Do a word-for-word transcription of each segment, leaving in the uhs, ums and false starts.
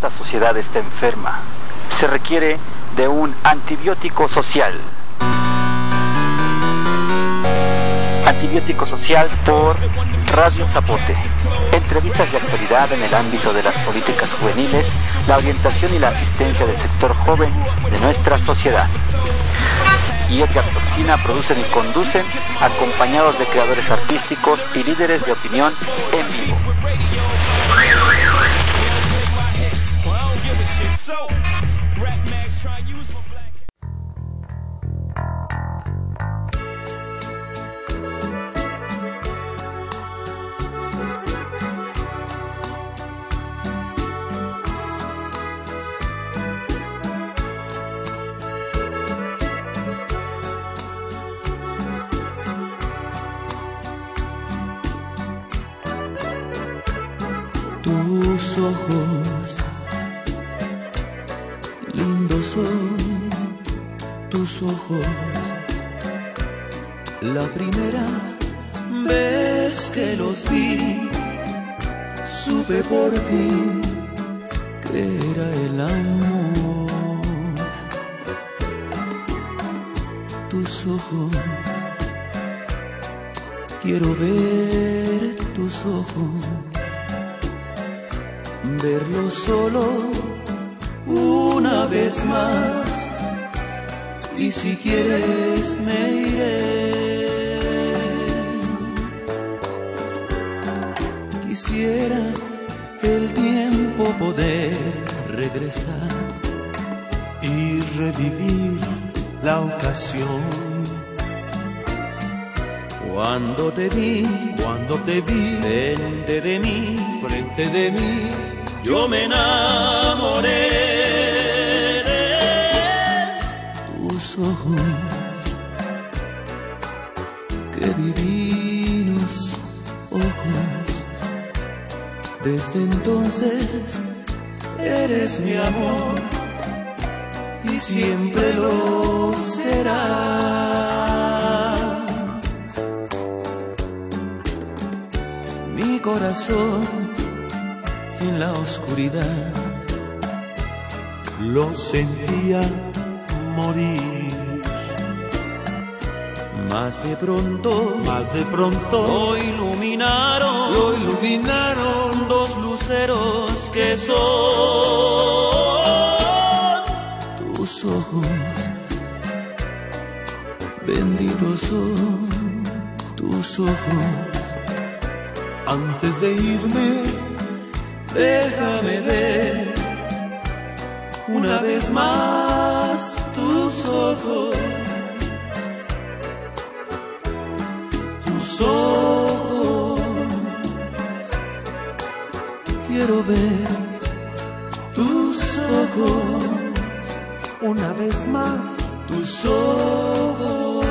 Esta sociedad está enferma. Se requiere de un antibiótico social. Antibiótico social por Radio Zapote. Entrevistas de actualidad en el ámbito de las políticas juveniles, la orientación y la asistencia del sector joven de nuestra sociedad. Y Edgar Toxina producen y conducen, acompañados de creadores artísticos y líderes de opinión en vivo. Tus ojos, lindos son tus ojos. La primera vez que los vi, supe por fin que era el amor. Tus ojos, quiero ver tus ojos, verlo solo una vez más, y si quieres me iré. Quisiera el tiempo poder regresar y revivir la ocasión. Cuando te vi, cuando te vi, frente de mí, frente de mí, yo me enamoré de tus ojos. Qué divinos ojos. Desde entonces eres mi amor y siempre lo serás. Mi corazón en la oscuridad lo sentía morir. Más de pronto, más de pronto, lo iluminaron, lo iluminaron dos luceros que son tus ojos. Benditos son tus ojos. Antes de irme, déjame ver una vez más tus ojos, tus ojos. Quiero ver tus ojos una vez más, tus ojos.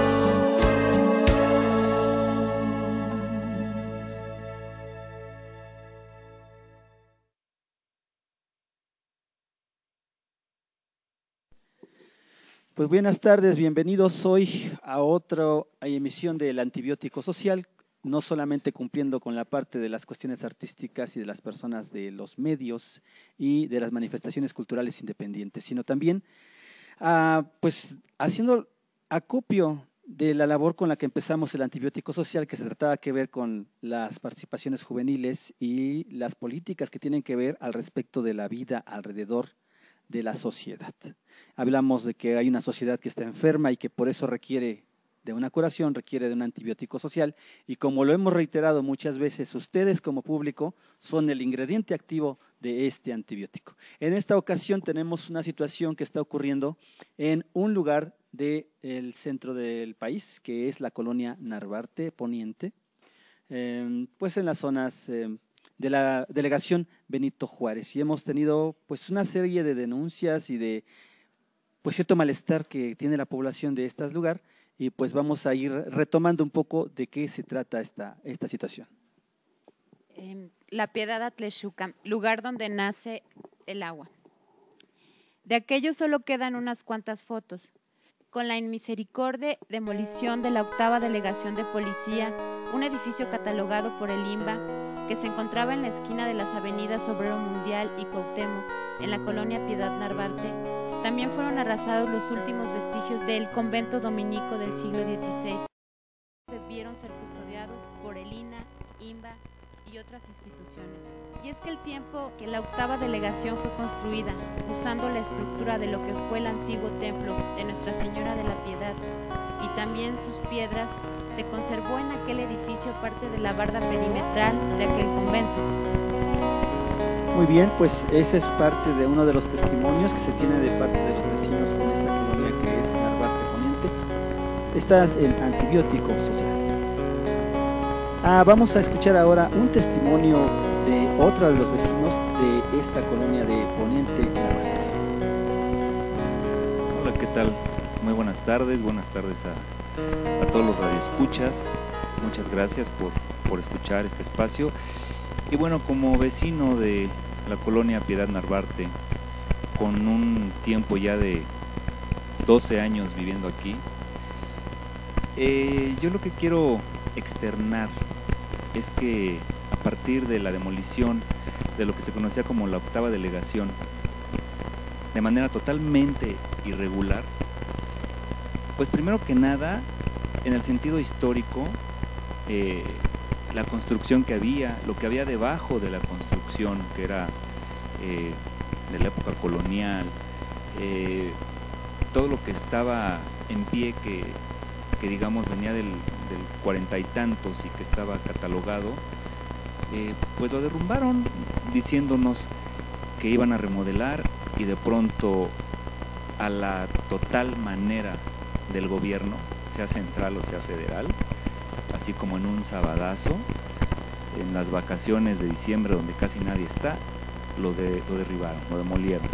Pues buenas tardes, bienvenidos hoy a otra emisión del Antibiótico Social, no solamente cumpliendo con la parte de las cuestiones artísticas y de las personas de los medios y de las manifestaciones culturales independientes, sino también uh, pues haciendo acopio de la labor con la que empezamos el Antibiótico Social, que se trataba que ver con las participaciones juveniles y las políticas que tienen que ver al respecto de la vida alrededor de la sociedad. Hablamos de que hay una sociedad que está enferma y que por eso requiere de una curación, requiere de un antibiótico social, y como lo hemos reiterado muchas veces, ustedes como público son el ingrediente activo de este antibiótico. En esta ocasión tenemos una situación que está ocurriendo en un lugar del centro del país, que es la colonia Narvarte Poniente, eh, pues en las zonas eh, de la delegación Benito Juárez, y hemos tenido pues una serie de denuncias y de pues cierto malestar que tiene la población de este lugar, y pues vamos a ir retomando un poco de qué se trata esta, esta situación. Eh, la Piedad Atlexuca, lugar donde nace el agua. De aquello solo quedan unas cuantas fotos. con la inmisericordia demolición de la octava delegación de policía, un edificio catalogado por el I N B A que se encontraba en la esquina de las avenidas Obrero Mundial y Cuauhtémoc, en la colonia Piedad Narvarte. También fueron arrasados los últimos vestigios del convento dominico del siglo dieciséis. Debieron ser custodiados por el I N A, I N B A y otras instituciones. Y es que el tiempo que la octava delegación fue construida, usando la estructura de lo que fue el antiguo templo de Nuestra Señora de la Piedad y también sus piedras, se conservó en aquel edificio parte de la barda perimetral de aquel convento. Muy bien, pues ese es parte de uno de los testimonios que se tiene de parte de los vecinos en esta colonia que es Narvarte Poniente. Este es el antibiótico social. Ah, vamos a escuchar ahora un testimonio de otro de los vecinos de esta colonia de Poniente, Narvarte. Hola, ¿qué tal? Muy buenas tardes, buenas tardes a, a todos los radioescuchas. Muchas gracias por, por escuchar este espacio. Y bueno, como vecino de la colonia Piedad Narvarte, con un tiempo ya de doce años viviendo aquí, eh, yo lo que quiero externar es que a partir de la demolición de lo que se conocía como la octava delegación, de manera totalmente irregular, pues primero que nada, en el sentido histórico, eh, la construcción que había, lo que había debajo de la construcción, que era eh, de la época colonial, eh, todo lo que estaba en pie, que, que digamos venía del, del cuarenta y tantos y que estaba catalogado, eh, pues lo derrumbaron diciéndonos que iban a remodelar, y de pronto a la total manera del gobierno, sea central o sea federal, así como en un sabadazo, en las vacaciones de diciembre donde casi nadie está, lo, de, lo derribaron, lo demolieron.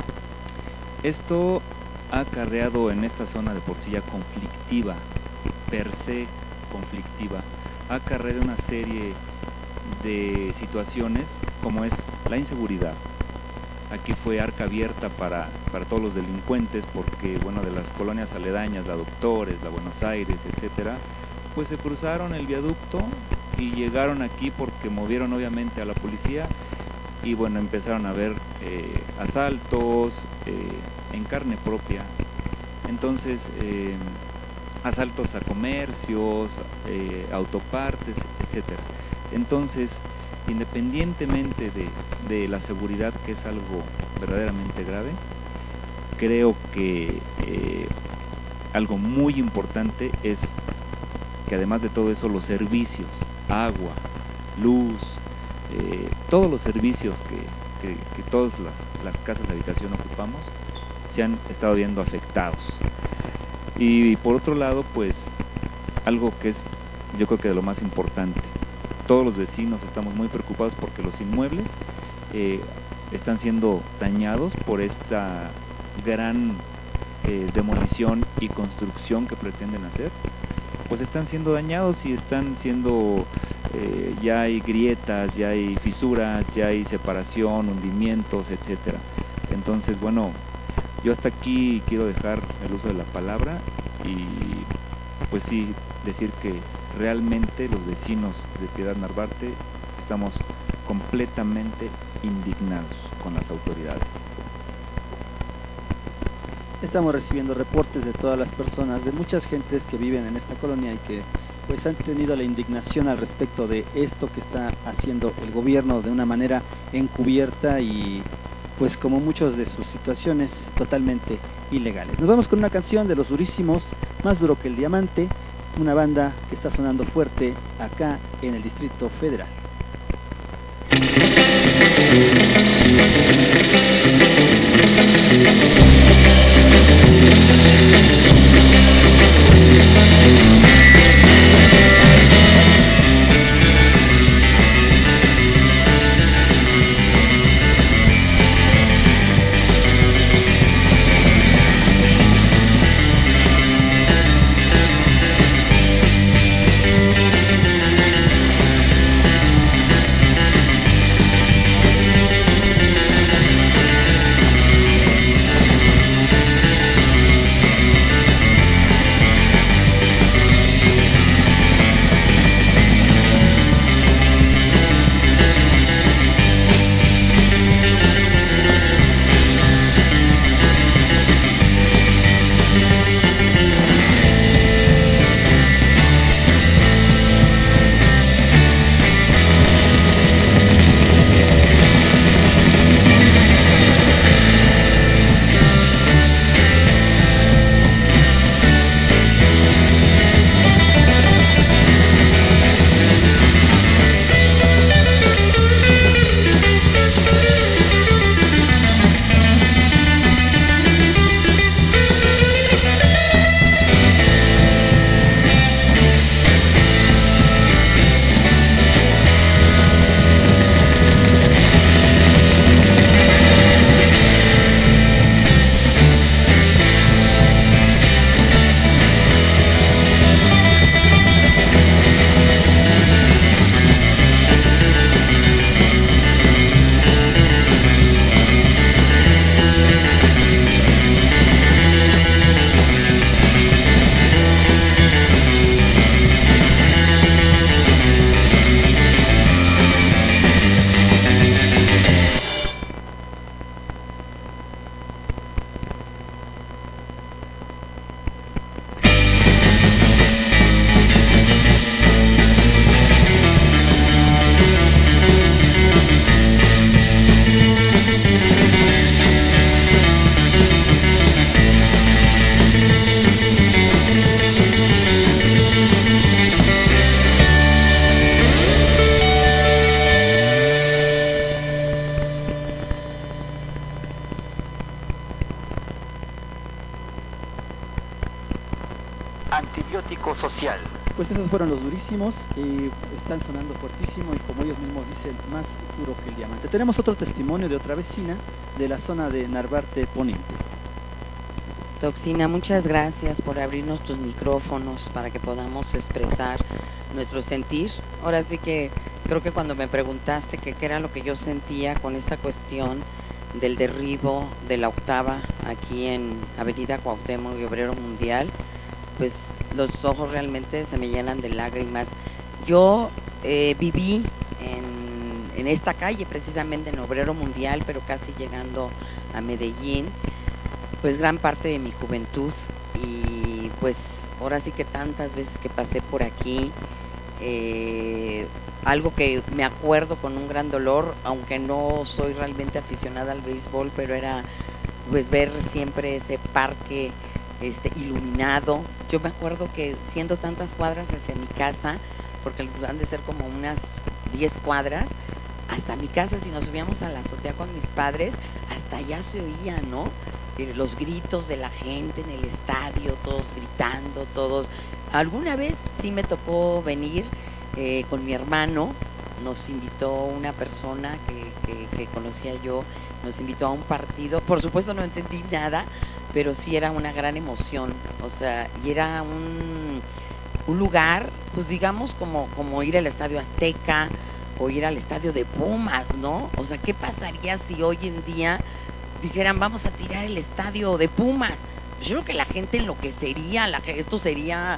Esto ha acarreado en esta zona de por sí ya conflictiva, per se conflictiva, ha acarreado una serie de situaciones como es la inseguridad. Aquí fue arca abierta para, para todos los delincuentes, porque bueno, de las colonias aledañas, la Doctores, la Buenos Aires, etcétera, pues se cruzaron el viaducto y llegaron aquí porque movieron obviamente a la policía, y bueno, empezaron a ver eh, asaltos eh, en carne propia. Entonces eh, asaltos a comercios, eh, autopartes, etcétera. Entonces, independientemente de, de la seguridad, que es algo verdaderamente grave, creo que eh, algo muy importante es que además de todo eso, los servicios, agua, luz, eh, todos los servicios que, que, que todas las, las casas de habitación ocupamos, se han estado viendo afectados. Y, y por otro lado, pues algo que es, yo creo que de lo más importante, todos los vecinos estamos muy preocupados porque los inmuebles eh, están siendo dañados por esta gran eh, demolición y construcción que pretenden hacer. Pues están siendo dañados y están siendo, eh, ya hay grietas, ya hay fisuras, ya hay separación, hundimientos, etcétera. Entonces, bueno, yo hasta aquí quiero dejar el uso de la palabra y pues sí, decir que realmente los vecinos de Piedad Narvarte estamos completamente indignados con las autoridades. Estamos recibiendo reportes de todas las personas, de muchas gentes que viven en esta colonia y que pues han tenido la indignación al respecto de esto que está haciendo el gobierno de una manera encubierta y pues como muchas de sus situaciones totalmente ilegales. Nos vamos con una canción de Los Durísimos, Más Duro que el Diamante, una banda que está sonando fuerte acá en el Distrito Federal. Thank Antibiótico Social. Pues esos fueron los durísimos, eh, están sonando fuertísimo y como ellos mismos dicen, más duro que el diamante. Tenemos otro testimonio de otra vecina de la zona de Narvarte Poniente. Toxina, muchas gracias por abrirnos tus micrófonos para que podamos expresar nuestro sentir. Ahora sí que creo que cuando me preguntaste que qué era lo que yo sentía con esta cuestión del derribo de la octava aquí en Avenida Cuauhtémoc y Obrero Mundial, pues los ojos realmente se me llenan de lágrimas. Yo eh, viví en, en esta calle, precisamente en Obrero Mundial, pero casi llegando a Medellín, pues gran parte de mi juventud, y pues ahora sí que tantas veces que pasé por aquí, eh, algo que me acuerdo con un gran dolor, aunque no soy realmente aficionada al béisbol, pero era pues ver siempre ese parque este iluminado. Yo me acuerdo que siendo tantas cuadras hacia mi casa, porque han de ser como unas diez cuadras, hasta mi casa, si nos subíamos a la azotea con mis padres, hasta allá se oía, ¿no? Los gritos de la gente en el estadio, todos gritando, todos. Alguna vez sí me tocó venir eh, con mi hermano, nos invitó una persona que, que, que conocía yo, nos invitó a un partido, por supuesto no entendí nada, pero sí era una gran emoción, o sea, y era un, un lugar, pues digamos como, como ir al Estadio Azteca o ir al estadio de Pumas, ¿no? O sea, ¿qué pasaría si hoy en día dijeran vamos a tirar el estadio de Pumas? Pues yo creo que la gente enloquecería, la, esto sería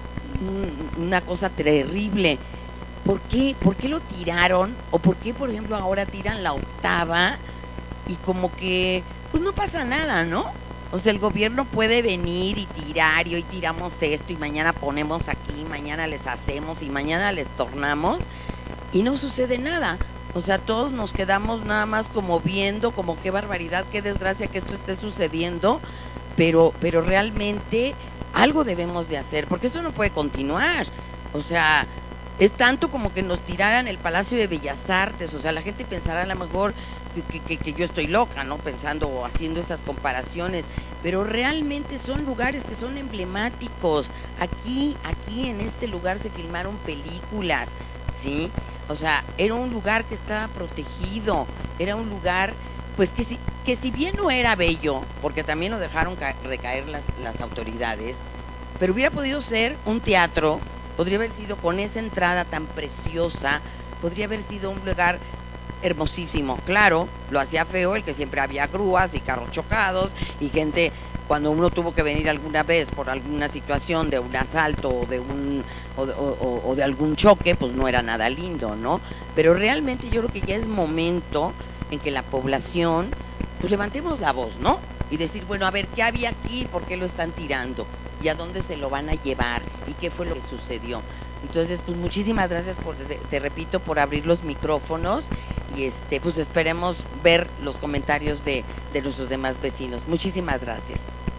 un, una cosa terrible. ¿Por qué? ¿Por qué lo tiraron? ¿O por qué, por ejemplo, ahora tiran la octava y como que pues no pasa nada, ¿no? O sea, el gobierno puede venir y tirar y hoy tiramos esto y mañana ponemos aquí, mañana les hacemos y mañana les tornamos y no sucede nada. O sea, todos nos quedamos nada más como viendo, como qué barbaridad, qué desgracia que esto esté sucediendo, pero, pero realmente algo debemos de hacer, porque esto no puede continuar. O sea, es tanto como que nos tiraran el Palacio de Bellas Artes. O sea, la gente pensará a lo mejor que, que, que yo estoy loca, ¿no? Pensando o haciendo esas comparaciones, pero realmente son lugares que son emblemáticos. Aquí, aquí en este lugar se filmaron películas, ¿sí? O sea, era un lugar que estaba protegido, era un lugar, pues que si, que si bien no era bello, porque también lo dejaron ca- recaer las, las autoridades, pero hubiera podido ser un teatro, podría haber sido con esa entrada tan preciosa, podría haber sido un lugar hermosísimo. Claro, lo hacía feo el que siempre había grúas y carros chocados y gente. Cuando uno tuvo que venir alguna vez por alguna situación de un asalto o de un o de, o, o de algún choque, pues no era nada lindo, ¿no? Pero realmente yo creo que ya es momento en que la población, pues levantemos la voz, ¿no? Y decir, bueno, a ver, ¿qué había aquí? ¿Por qué lo están tirando? ¿Y a dónde se lo van a llevar? ¿Y qué fue lo que sucedió? Entonces, pues muchísimas gracias, por, te, te repito, por abrir los micrófonos y este, pues esperemos ver los comentarios de, de nuestros demás vecinos. Muchísimas gracias.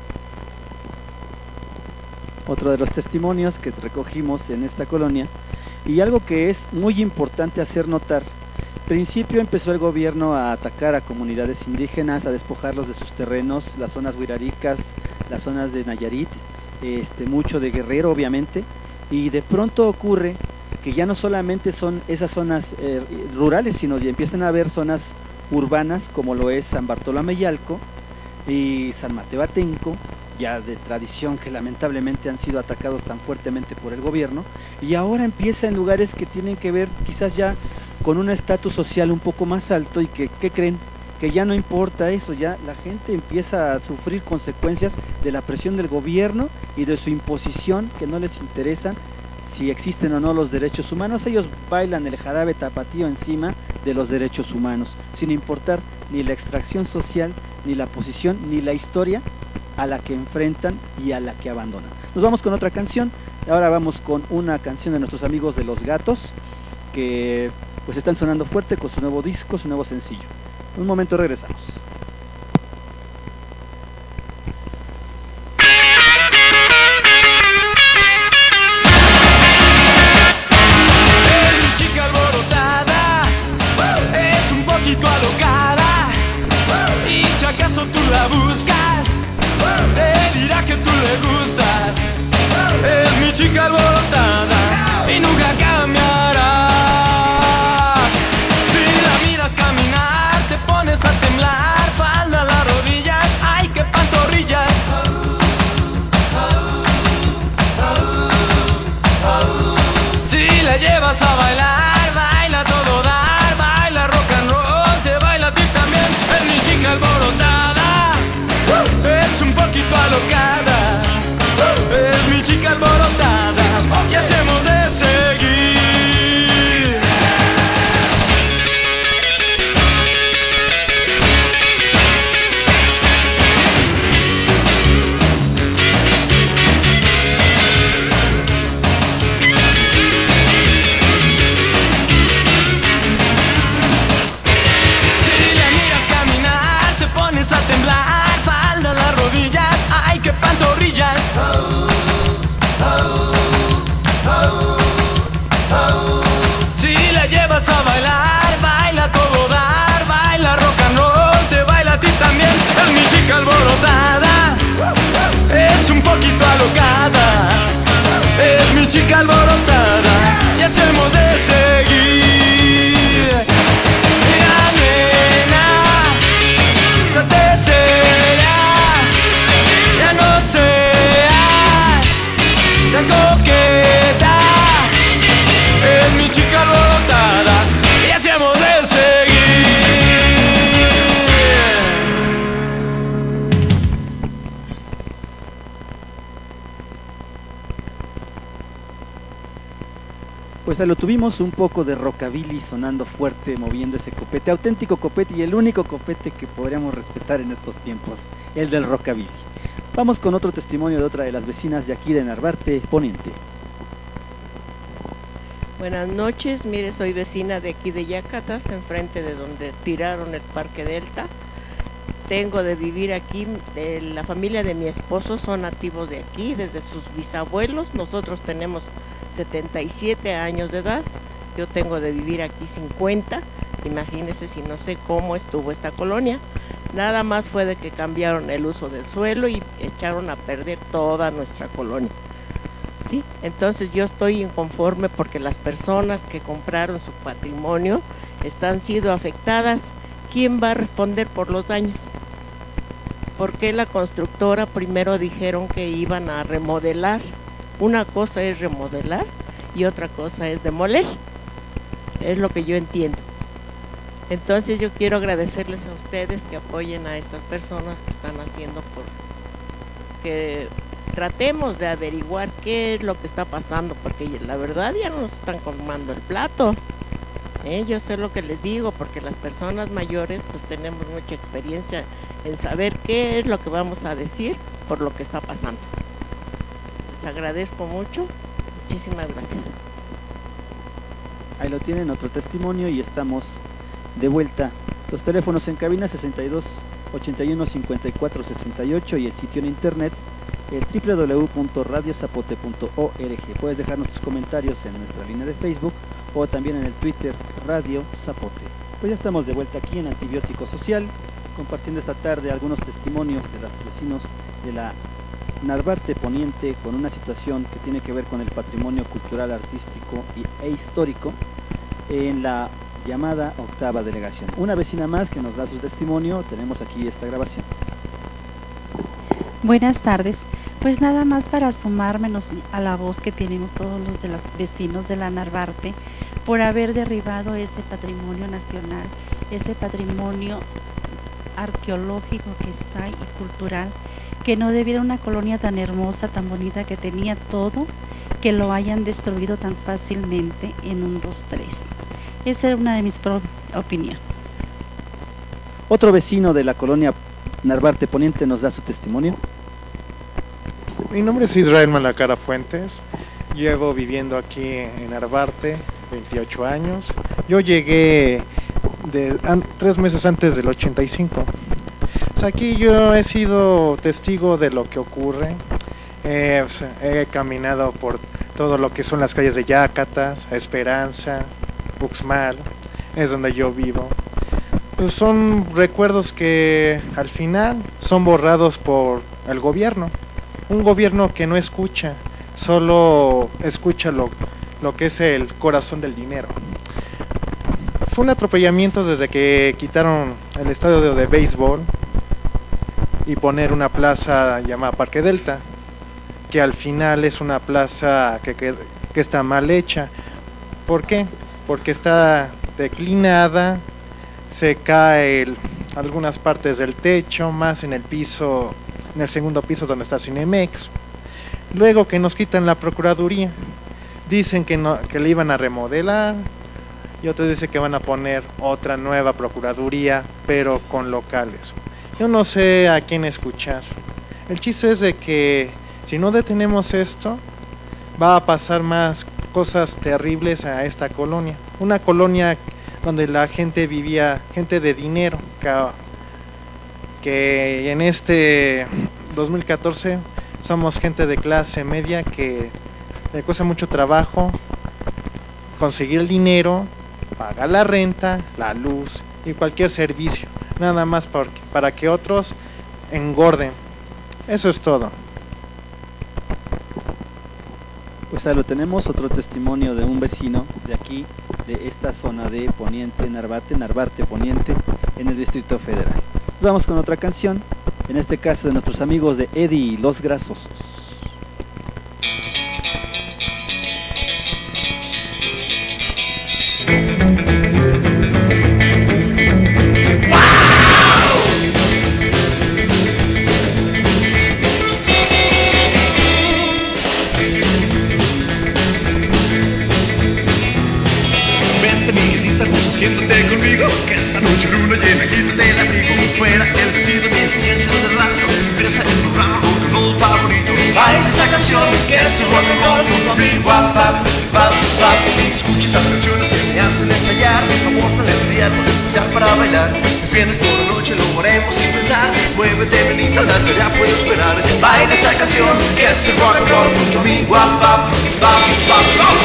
Otro de los testimonios que recogimos en esta colonia, y algo que es muy importante hacer notar. Al principio empezó el gobierno a atacar a comunidades indígenas, a despojarlos de sus terrenos, las zonas huiraricas, las zonas de Nayarit, este, mucho de Guerrero obviamente, y de pronto ocurre que ya no solamente son esas zonas eh, rurales, sino ya empiezan a haber zonas urbanas como lo es San Bartolomé Yalco y San Mateo Atenco, ya de tradición, que lamentablemente han sido atacados tan fuertemente por el gobierno, y ahora empieza en lugares que tienen que ver quizás ya con un estatus social un poco más alto y que, ¿qué creen? Que ya no importa eso, ya la gente empieza a sufrir consecuencias de la presión del gobierno y de su imposición, que no les interesa si existen o no los derechos humanos. Ellos bailan el jarabe tapatío encima de los derechos humanos, sin importar ni la extracción social, ni la posición, ni la historia a la que enfrentan y a la que abandonan. Nos vamos con otra canción. Ahora vamos con una canción de nuestros amigos de Los Gatos, que pues están sonando fuerte con su nuevo disco, su nuevo sencillo. En un momento regresamos. Mi chica alborotada es un poquito alocada, y si acaso tú la buscas, te dirá que tú le gustas. Es mi chica alborotada y nunca cambiará. Si la miras caminar, te pones a temblar. Falda a las rodillas, ay, qué pantorrillas. Si la llevas a bailar, baila todo dar, baila rock and roll, te baila a ti también. Es mi chica alborotada, es un poquito alocada. Es mi chica alborotada y hacemos de seguir. A temblar, falda a las rodillas, ay, qué pantorrillas. Si la llevas a bailar, baila todo dar, baila rock and roll, te baila a ti también. Es mi chica alborotada, es un poquito alocada. Es mi chica alborotada y hacemos de seguir. La nena te sea, ya no sea tan coqueta. Es mi chica alborotada y así hemos de seguir. Pues ahí lo tuvimos, un poco de rockabilly sonando fuerte, moviendo ese copete, auténtico copete y el único copete que podríamos respetar en estos tiempos, el del rockabilly. Vamos con otro testimonio de otra de las vecinas de aquí de Narvarte Poniente. Buenas noches, mire, soy vecina de aquí de Yacatas, enfrente de donde tiraron el Parque Delta. Tengo de vivir aquí, eh, la familia de mi esposo son nativos de aquí, desde sus bisabuelos. Nosotros tenemos setenta y siete años de edad, yo tengo de vivir aquí cincuenta, imagínense si no sé cómo estuvo esta colonia. Nada más fue de que cambiaron el uso del suelo y echaron a perder toda nuestra colonia. Sí, entonces yo estoy inconforme porque las personas que compraron su patrimonio están siendo afectadas. ¿Quién va a responder por los daños? ¿Por qué la constructora primero dijeron que iban a remodelar? Una cosa es remodelar y otra cosa es demoler. Es lo que yo entiendo. Entonces yo quiero agradecerles a ustedes que apoyen a estas personas que están haciendo por que tratemos de averiguar qué es lo que está pasando, porque la verdad ya no nos están colmando el plato. ¿Eh? Yo sé lo que les digo, porque las personas mayores pues tenemos mucha experiencia en saber qué es lo que vamos a decir por lo que está pasando. Les agradezco mucho, muchísimas gracias. Ahí lo tienen, otro testimonio, y estamos de vuelta. Los teléfonos en cabina sesenta y dos, ochenta y uno, cincuenta y cuatro, sesenta y ocho y el sitio en internet el doble u doble u doble u punto radio zapote punto org. Puedes dejarnos tus comentarios en nuestra línea de Facebook o también en el Twitter Radio Zapote. Pues ya estamos de vuelta aquí en Antibiótico Social, compartiendo esta tarde algunos testimonios de los vecinos de la Narvarte Poniente con una situación que tiene que ver con el patrimonio cultural, artístico e histórico en la llamada octava delegación. Una vecina más que nos da su testimonio, tenemos aquí esta grabación. Buenas tardes, pues nada más para sumármenos a la voz que tenemos todos los de los vecinos de la Narvarte por haber derribado ese patrimonio nacional, ese patrimonio arqueológico que está y cultural, que no debiera una colonia tan hermosa, tan bonita, que tenía todo, que lo hayan destruido tan fácilmente en un dos tres. Esa era una de mis opiniones. Otro vecino de la colonia Narvarte Poniente nos da su testimonio. Mi nombre es Israel Malacara Fuentes, llevo viviendo aquí en Narvarte veintiocho años. Yo llegué de, an, tres meses antes del ochenta y cinco. O sea, aquí yo he sido testigo de lo que ocurre. Eh, pues, he caminado por todo lo que son las calles de Yacatas, Esperanza, Uxmal, es donde yo vivo. Pues son recuerdos que al final son borrados por el gobierno, un gobierno que no escucha, solo escucha lo, lo que es el corazón del dinero. Fue un atropellamiento desde que quitaron el estadio de, de béisbol y poner una plaza llamada Parque Delta, que al final es una plaza que, que, que está mal hecha. ¿Por qué? Porque está declinada, se cae el, algunas partes del techo, más en el piso, en el segundo piso donde está Cinemex. Luego que nos quitan la Procuraduría, dicen que, no, que le iban a remodelar, y otros dicen que van a poner otra nueva Procuraduría, pero con locales. Yo no sé a quién escuchar. El chiste es de que si no detenemos esto, va a pasar más cosas terribles a esta colonia. Una colonia donde la gente vivía, gente de dinero, que, que en este dos mil catorce somos gente de clase media que le cuesta mucho trabajo conseguir el dinero, pagar la renta, la luz y cualquier servicio, nada más por, para que otros engorden. Eso es todo. Pues ahí lo tenemos, otro testimonio de un vecino de aquí, de esta zona de Poniente, Narvarte, Narvarte Poniente, en el Distrito Federal. Nos vamos con otra canción, en este caso de nuestros amigos de Eddie y Los Grasosos. Siéntate conmigo, que esta noche luna llena, quítate el abrigo. Fuera el vestido, mi incienso de radio. Empieza el programa rock and roll favorito. Baila esta canción, que es tu rock and roll. Junto a mí, guap, pap, pap, pap. Escucha esas canciones que me hacen estallar. Amor, no le día, con especial para bailar. Es viernes por la noche, lo haremos sin pensar. Muévete, benita, la tarea puede esperar. Baila esta canción, que es tu rock and roll. Junto a mí, guap, pap, pap, pap, pap.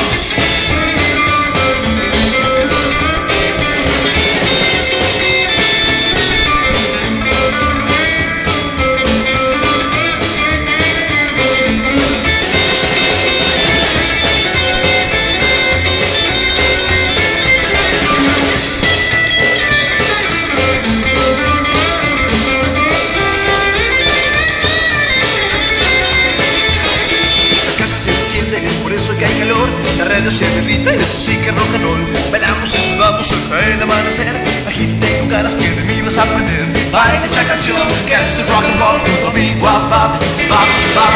Se derrita, eso sí que rock and roll. Bailamos y sudamos hasta el amanecer. Agite con ganas que de mí vas a aprender. Baila esta canción que es el rock and roll. Junto a mí, guap, pap, pap, pap.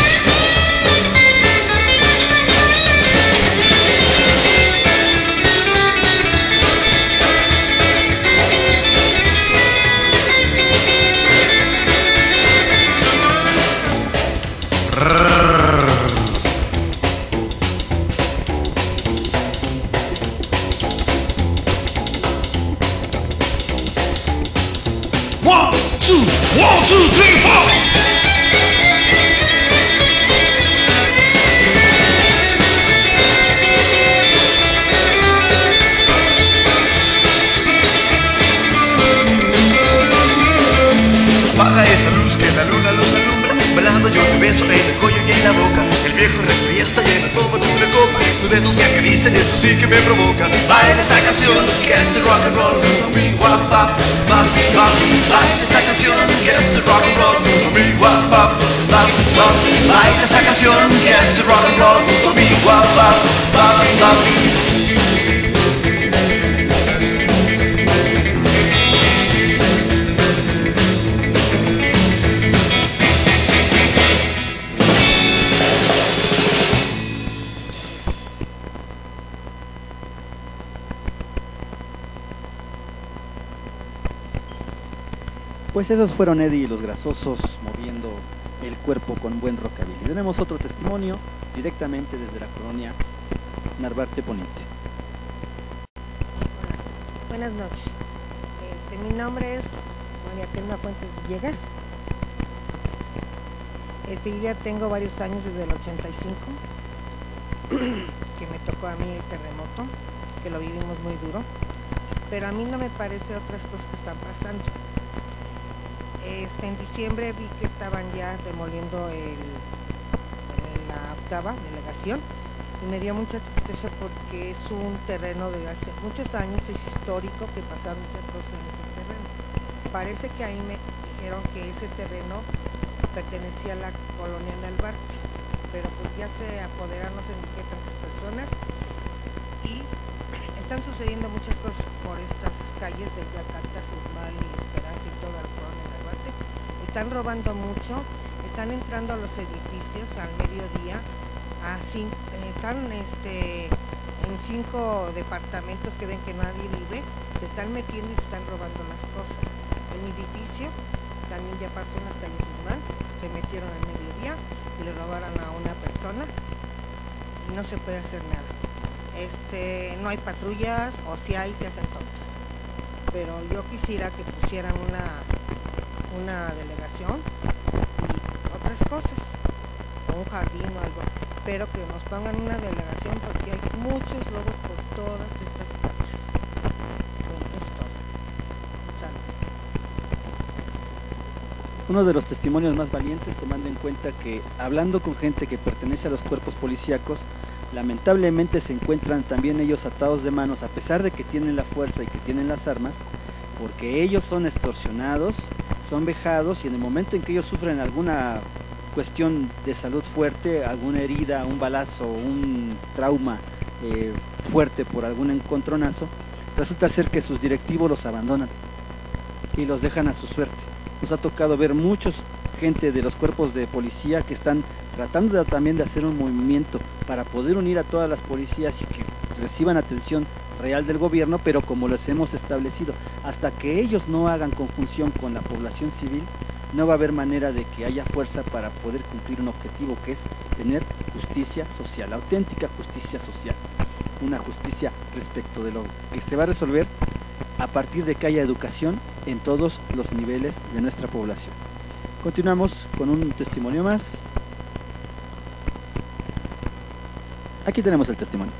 One, two, three, four. Apaga esa luz que la luna los alumbra. Bailando yo te beso en el cuello y en la boca. El viejo refiesta llena, tómate una copa. Tus dedos me acarician, esto sí que me provoca. Baila esa canción que es el rock and roll. Guap, pap, pap, pap. Baila esta canción que es el rock and roll. Guap, pap, pap, pap. Baila esta canción que es el rock and roll. Guap, pap, pap, pap. Pues esos fueron Eddie y Los Grasosos moviendo el cuerpo con buen rockabilly. Tenemos otro testimonio directamente desde la colonia Narvarte Poniente. Buenas noches. Este, mi nombre es María Telma Fuentes Villegas. Este, yo ya tengo varios años, desde el ochenta y cinco, que me tocó a mí el terremoto, que lo vivimos muy duro. Pero a mí no me parece otras cosas que están pasando. Este, en diciembre vi que estaban ya demoliendo el, la la octava delegación, y me dio mucha tristeza porque es un terreno de hace muchos años, es histórico, que pasaron muchas cosas en ese terreno. Parece que ahí me dijeron que ese terreno pertenecía a la colonia Narvarte, pero pues ya se apoderaron no sé ni qué tantas personas, y están sucediendo muchas cosas por estas calles de Yacata, Susmal y Esperanza y toda la colonia Narvarte. Están robando mucho, están entrando a los edificios al mediodía, así, están este, en cinco departamentos que ven que nadie vive, se están metiendo y se están robando las cosas. En mi edificio también ya pasó en las calles Susmal, se metieron al mediodía y le robaron a una persona y no se puede hacer nada. Este, no hay patrullas, o si hay, se hacen tontas. Pero yo quisiera que pusieran una, una delegación y otras cosas, o un jardín o algo, pero que nos pongan una delegación porque hay muchos robos por todas estas calles. Es todo. Salud. Uno de los testimonios más valientes, tomando en cuenta que hablando con gente que pertenece a los cuerpos policíacos, lamentablemente se encuentran también ellos atados de manos, a pesar de que tienen la fuerza y que tienen las armas, porque ellos son extorsionados, son vejados, y en el momento en que ellos sufren alguna cuestión de salud fuerte, alguna herida, un balazo, un trauma eh, fuerte por algún encontronazo, resulta ser que sus directivos los abandonan y los dejan a su suerte. Nos ha tocado ver muchos gente de los cuerpos de policía que están tratando de, también de hacer un movimiento para poder unir a todas las policías y que reciban atención real del gobierno, pero como les hemos establecido, hasta que ellos no hagan conjunción con la población civil, no va a haber manera de que haya fuerza para poder cumplir un objetivo, que es tener justicia social, auténtica justicia social, una justicia respecto de lo que se va a resolver a partir de que haya educación en todos los niveles de nuestra población. Continuamos con un testimonio más. Aquí tenemos el testimonio.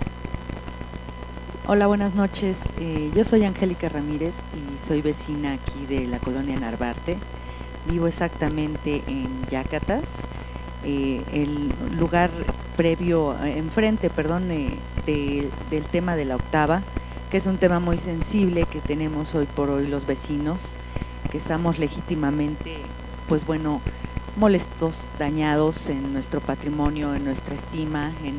Hola, buenas noches. Eh, yo soy Angélica Ramírez y soy vecina aquí de la colonia Narvarte. Vivo exactamente en Yacatas, eh, el lugar previo, eh, enfrente, perdón, eh, de, del tema de la octava, que es un tema muy sensible que tenemos hoy por hoy los vecinos, que estamos legítimamente, pues bueno, molestos, dañados en nuestro patrimonio, en nuestra estima, en,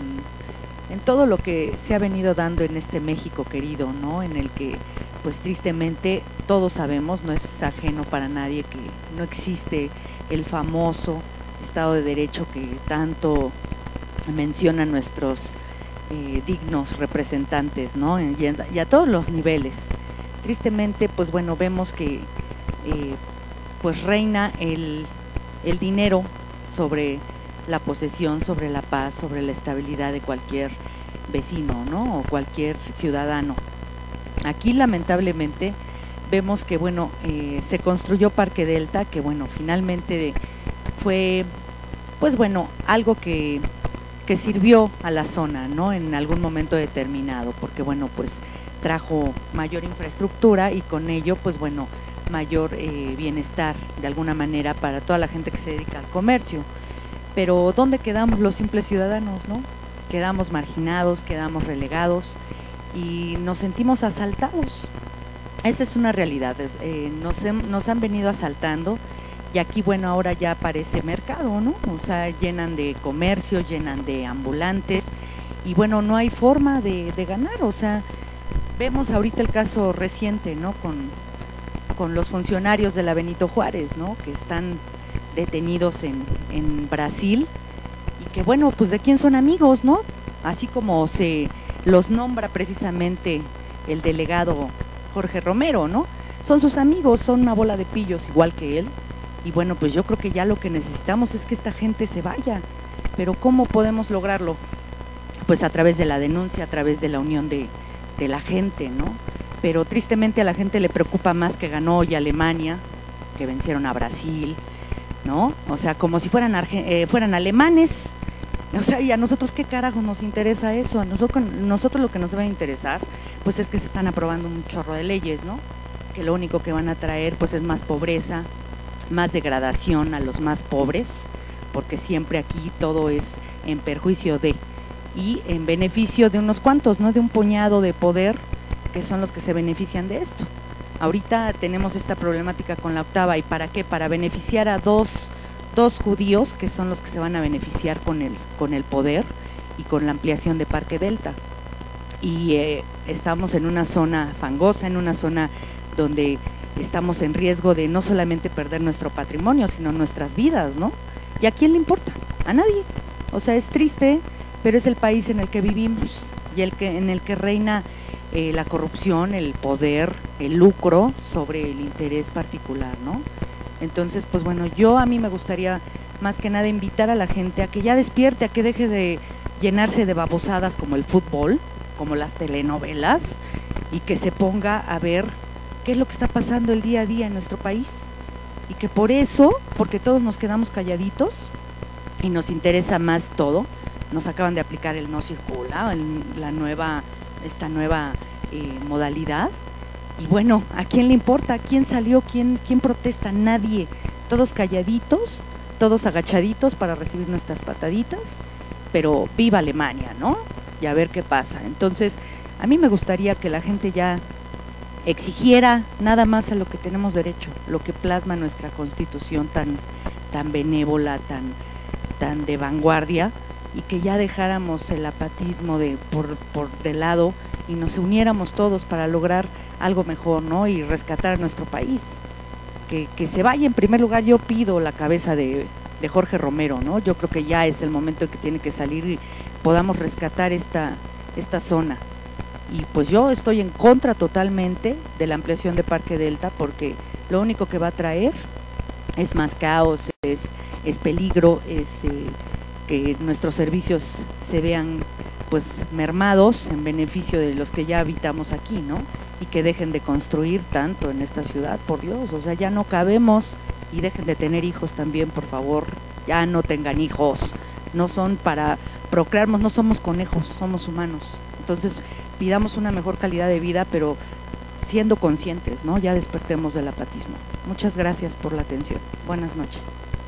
en todo lo que se ha venido dando en este México querido, ¿no? En el que, pues tristemente, todos sabemos, no es ajeno para nadie, que no existe el famoso Estado de Derecho que tanto mencionan nuestros eh, dignos representantes, ¿no? Y a, y a todos los niveles. Tristemente, pues bueno, vemos que eh, pues reina el, el dinero sobre la posesión, sobre la paz, sobre la estabilidad de cualquier vecino, ¿no? O cualquier ciudadano. Aquí lamentablemente vemos que bueno, eh, se construyó Parque Delta, que bueno, finalmente fue pues bueno, algo que, que sirvió a la zona, ¿no? En algún momento determinado, porque bueno, pues trajo mayor infraestructura y con ello pues bueno, mayor eh, bienestar de alguna manera para toda la gente que se dedica al comercio. Pero ¿dónde quedamos los simples ciudadanos, no? Quedamos marginados, quedamos relegados y nos sentimos asaltados. Esa es una realidad, eh, nos, nos han venido asaltando y aquí bueno, ahora ya parece mercado, ¿no? O sea, llenan de comercio, llenan de ambulantes y bueno, no hay forma de, de ganar. O sea, vemos ahorita el caso reciente, ¿no? Con, con los funcionarios de la Benito Juárez, ¿no? Que están detenidos en, en Brasil y que bueno, pues de quién son amigos, ¿no? Así como se los nombra precisamente el delegado Jorge Romero, ¿no? Son sus amigos, son una bola de pillos igual que él y bueno, pues yo creo que ya lo que necesitamos es que esta gente se vaya, pero ¿cómo podemos lograrlo? Pues a través de la denuncia, a través de la unión de, de la gente, ¿no? Pero tristemente a la gente le preocupa más que ganó hoy Alemania, que vencieron a Brasil, ¿no? O sea, como si fueran, eh, fueran alemanes. O sea, ¿y a nosotros qué carajo nos interesa eso? A nosotros, nosotros lo que nos debe interesar, pues es que se están aprobando un chorro de leyes, ¿no? Que lo único que van a traer, pues es más pobreza, más degradación a los más pobres, porque siempre aquí todo es en perjuicio de y en beneficio de unos cuantos, ¿no? De un puñado de poder que son los que se benefician de esto. Ahorita tenemos esta problemática con la octava, ¿y para qué? Para beneficiar a dos, dos judíos que son los que se van a beneficiar con el, con el poder y con la ampliación de Parque Delta. Y eh, estamos en una zona fangosa, en una zona donde estamos en riesgo de no solamente perder nuestro patrimonio, sino nuestras vidas, ¿no? ¿Y a quién le importa? A nadie. O sea, es triste, pero es el país en el que vivimos y el que, en el que reina eh, la corrupción, el poder, el lucro sobre el interés particular, ¿no? Entonces, pues bueno, yo a mí me gustaría más que nada invitar a la gente a que ya despierte, a que deje de llenarse de babosadas como el fútbol, como las telenovelas, y que se ponga a ver qué es lo que está pasando el día a día en nuestro país, y que por eso, porque todos nos quedamos calladitos y nos interesa más todo, nos acaban de aplicar el no circula, el, la nueva, esta nueva eh, modalidad, y bueno, ¿a quién le importa? ¿Quién salió? ¿Quién, quién protesta? Nadie, todos calladitos, todos agachaditos para recibir nuestras pataditas, pero viva Alemania, ¿no? Y a ver qué pasa. Entonces, a mí me gustaría que la gente ya exigiera nada más a lo que tenemos derecho, lo que plasma nuestra Constitución tan, tan benévola, tan, tan de vanguardia, y que ya dejáramos el apatismo de por, por de lado y nos uniéramos todos para lograr algo mejor, ¿no? Y rescatar a nuestro país. Que, que se vaya en primer lugar, yo pido la cabeza de, de Jorge Romero, ¿no? Yo creo que ya es el momento en que tiene que salir y podamos rescatar esta, esta zona. Y pues yo estoy en contra totalmente de la ampliación de Parque Delta, porque lo único que va a traer es más caos, es, es peligro, es eh, que nuestros servicios se vean pues mermados en beneficio de los que ya habitamos aquí, ¿no? Y que dejen de construir tanto en esta ciudad, por Dios, o sea, ya no cabemos, y dejen de tener hijos también, por favor, ya no tengan hijos, no son para procrearnos, no somos conejos, somos humanos. Entonces, pidamos una mejor calidad de vida, pero siendo conscientes, ¿no? Ya despertemos del apatismo. Muchas gracias por la atención. Buenas noches.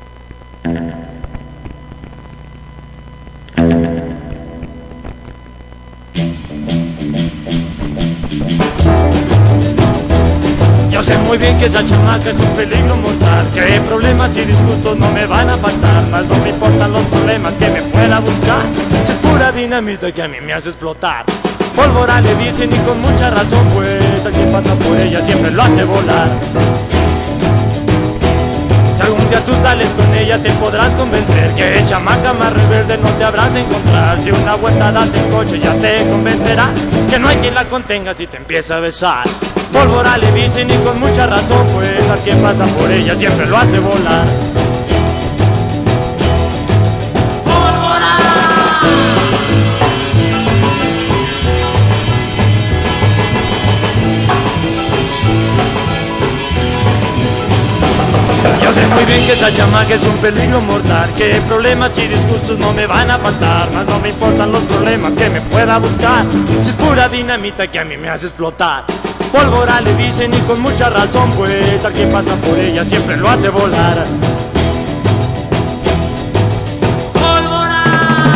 Yo sé muy bien que esa chamaca es un peligro mortal, que problemas y disgustos no me van a faltar, mas no me importan los problemas que me pueda buscar. Si es pura dinamita que a mí me hace explotar. Pólvora le dicen y con mucha razón, pues a quien pasa por ella siempre lo hace volar. Si algún día tú sales con ella te podrás convencer que chamaca más rebelde no te habrás de encontrar. Si una vuelta das en coche ya te convencerá que no hay quien la contenga si te empieza a besar. Pólvora le dicen y con mucha razón, pues a quien pasa por ella siempre lo hace volar. ¡Pólvora! Yo sé muy bien que esa chamaca es un peligro mortal, que problemas y disgustos no me van a faltar, mas no me importan los problemas que me pueda buscar. Si es pura dinamita que a mí me hace explotar. Pólvora le dicen y con mucha razón, pues a quien pasa por ella siempre lo hace volar. ¡Pólvora!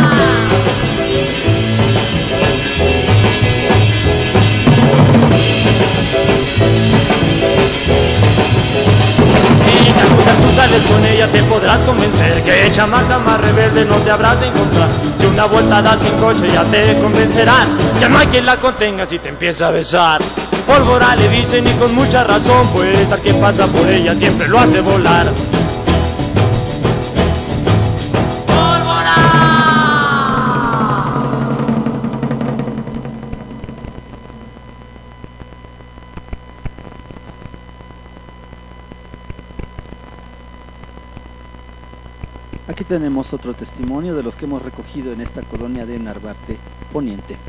Y ya cuando tú sales con ella te podrás convencer que chamaca más rebelde no te habrás de encontrar. Si una vuelta das en coche ya te convencerán que no hay quien la contenga si te empieza a besar. Pólvora le dicen y con mucha razón, pues a quien pasa por ella siempre lo hace volar. ¡Pólvora! Aquí tenemos otro testimonio de los que hemos recogido en esta colonia de Narvarte Poniente.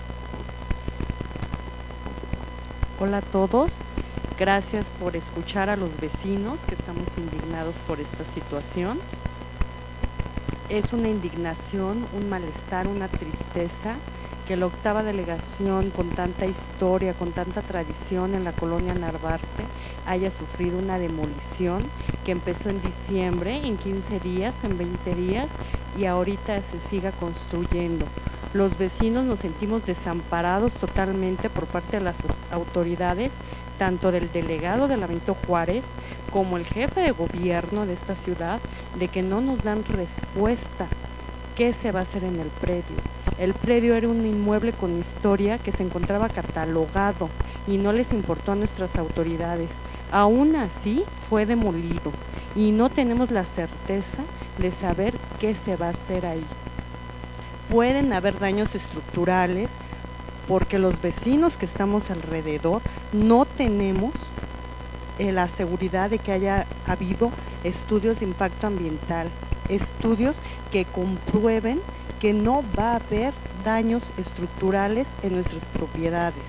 Hola a todos, gracias por escuchar a los vecinos que estamos indignados por esta situación. Es una indignación, un malestar, una tristeza que la octava delegación, con tanta historia, con tanta tradición en la colonia Narvarte, haya sufrido una demolición que empezó en diciembre, en quince días, en veinte días, y ahorita se siga construyendo. Los vecinos nos sentimos desamparados totalmente por parte de las autoridades, tanto del delegado de la Benito Juárez como el jefe de gobierno de esta ciudad, de que no nos dan respuesta. ¿Qué se va a hacer en el predio? El predio era un inmueble con historia que se encontraba catalogado y no les importó a nuestras autoridades. Aún así fue demolido y no tenemos la certeza de saber qué se va a hacer ahí. Pueden haber daños estructurales porque los vecinos que estamos alrededor no tenemos eh, la seguridad de que haya habido estudios de impacto ambiental, estudios que comprueben que no va a haber daños estructurales en nuestras propiedades.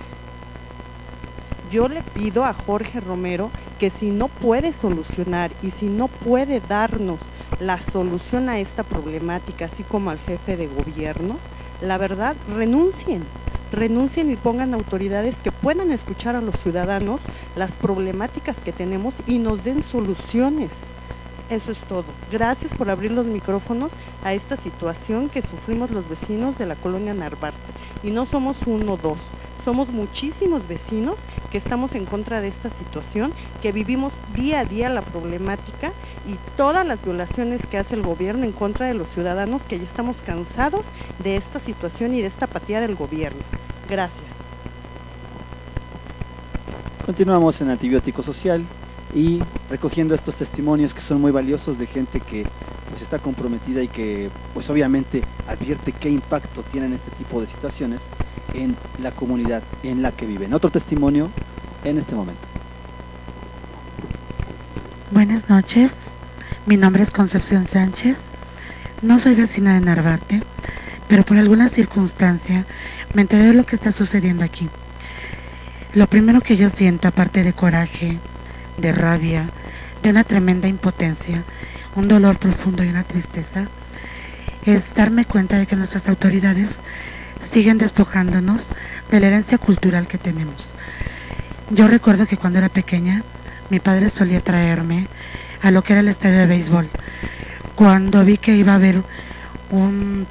Yo le pido a Jorge Romero que si no puede solucionar y si no puede darnos la solución a esta problemática, así como al jefe de gobierno, la verdad, renuncien, renuncien y pongan autoridades que puedan escuchar a los ciudadanos las problemáticas que tenemos y nos den soluciones. Eso es todo. Gracias por abrir los micrófonos a esta situación que sufrimos los vecinos de la colonia Narvarte. Y no somos uno o dos, somos muchísimos vecinos que estamos en contra de esta situación, que vivimos día a día la problemática y todas las violaciones que hace el gobierno en contra de los ciudadanos, que ya estamos cansados de esta situación y de esta apatía del gobierno. Gracias. Continuamos en Antibiótico Social y recogiendo estos testimonios que son muy valiosos de gente que pues está comprometida y que pues obviamente advierte qué impacto tienen este tipo de situaciones en la comunidad en la que viven. Otro testimonio en este momento. Buenas noches, mi nombre es Concepción Sánchez, no soy vecina de Narvarte, pero por alguna circunstancia me enteré de lo que está sucediendo aquí. Lo primero que yo siento, aparte de coraje, de rabia, de una tremenda impotencia, un dolor profundo y una tristeza, es darme cuenta de que nuestras autoridades siguen despojándonos de la herencia cultural que tenemos. Yo recuerdo que cuando era pequeña, mi padre solía traerme a lo que era el estadio de béisbol. Cuando vi que iba a haber un,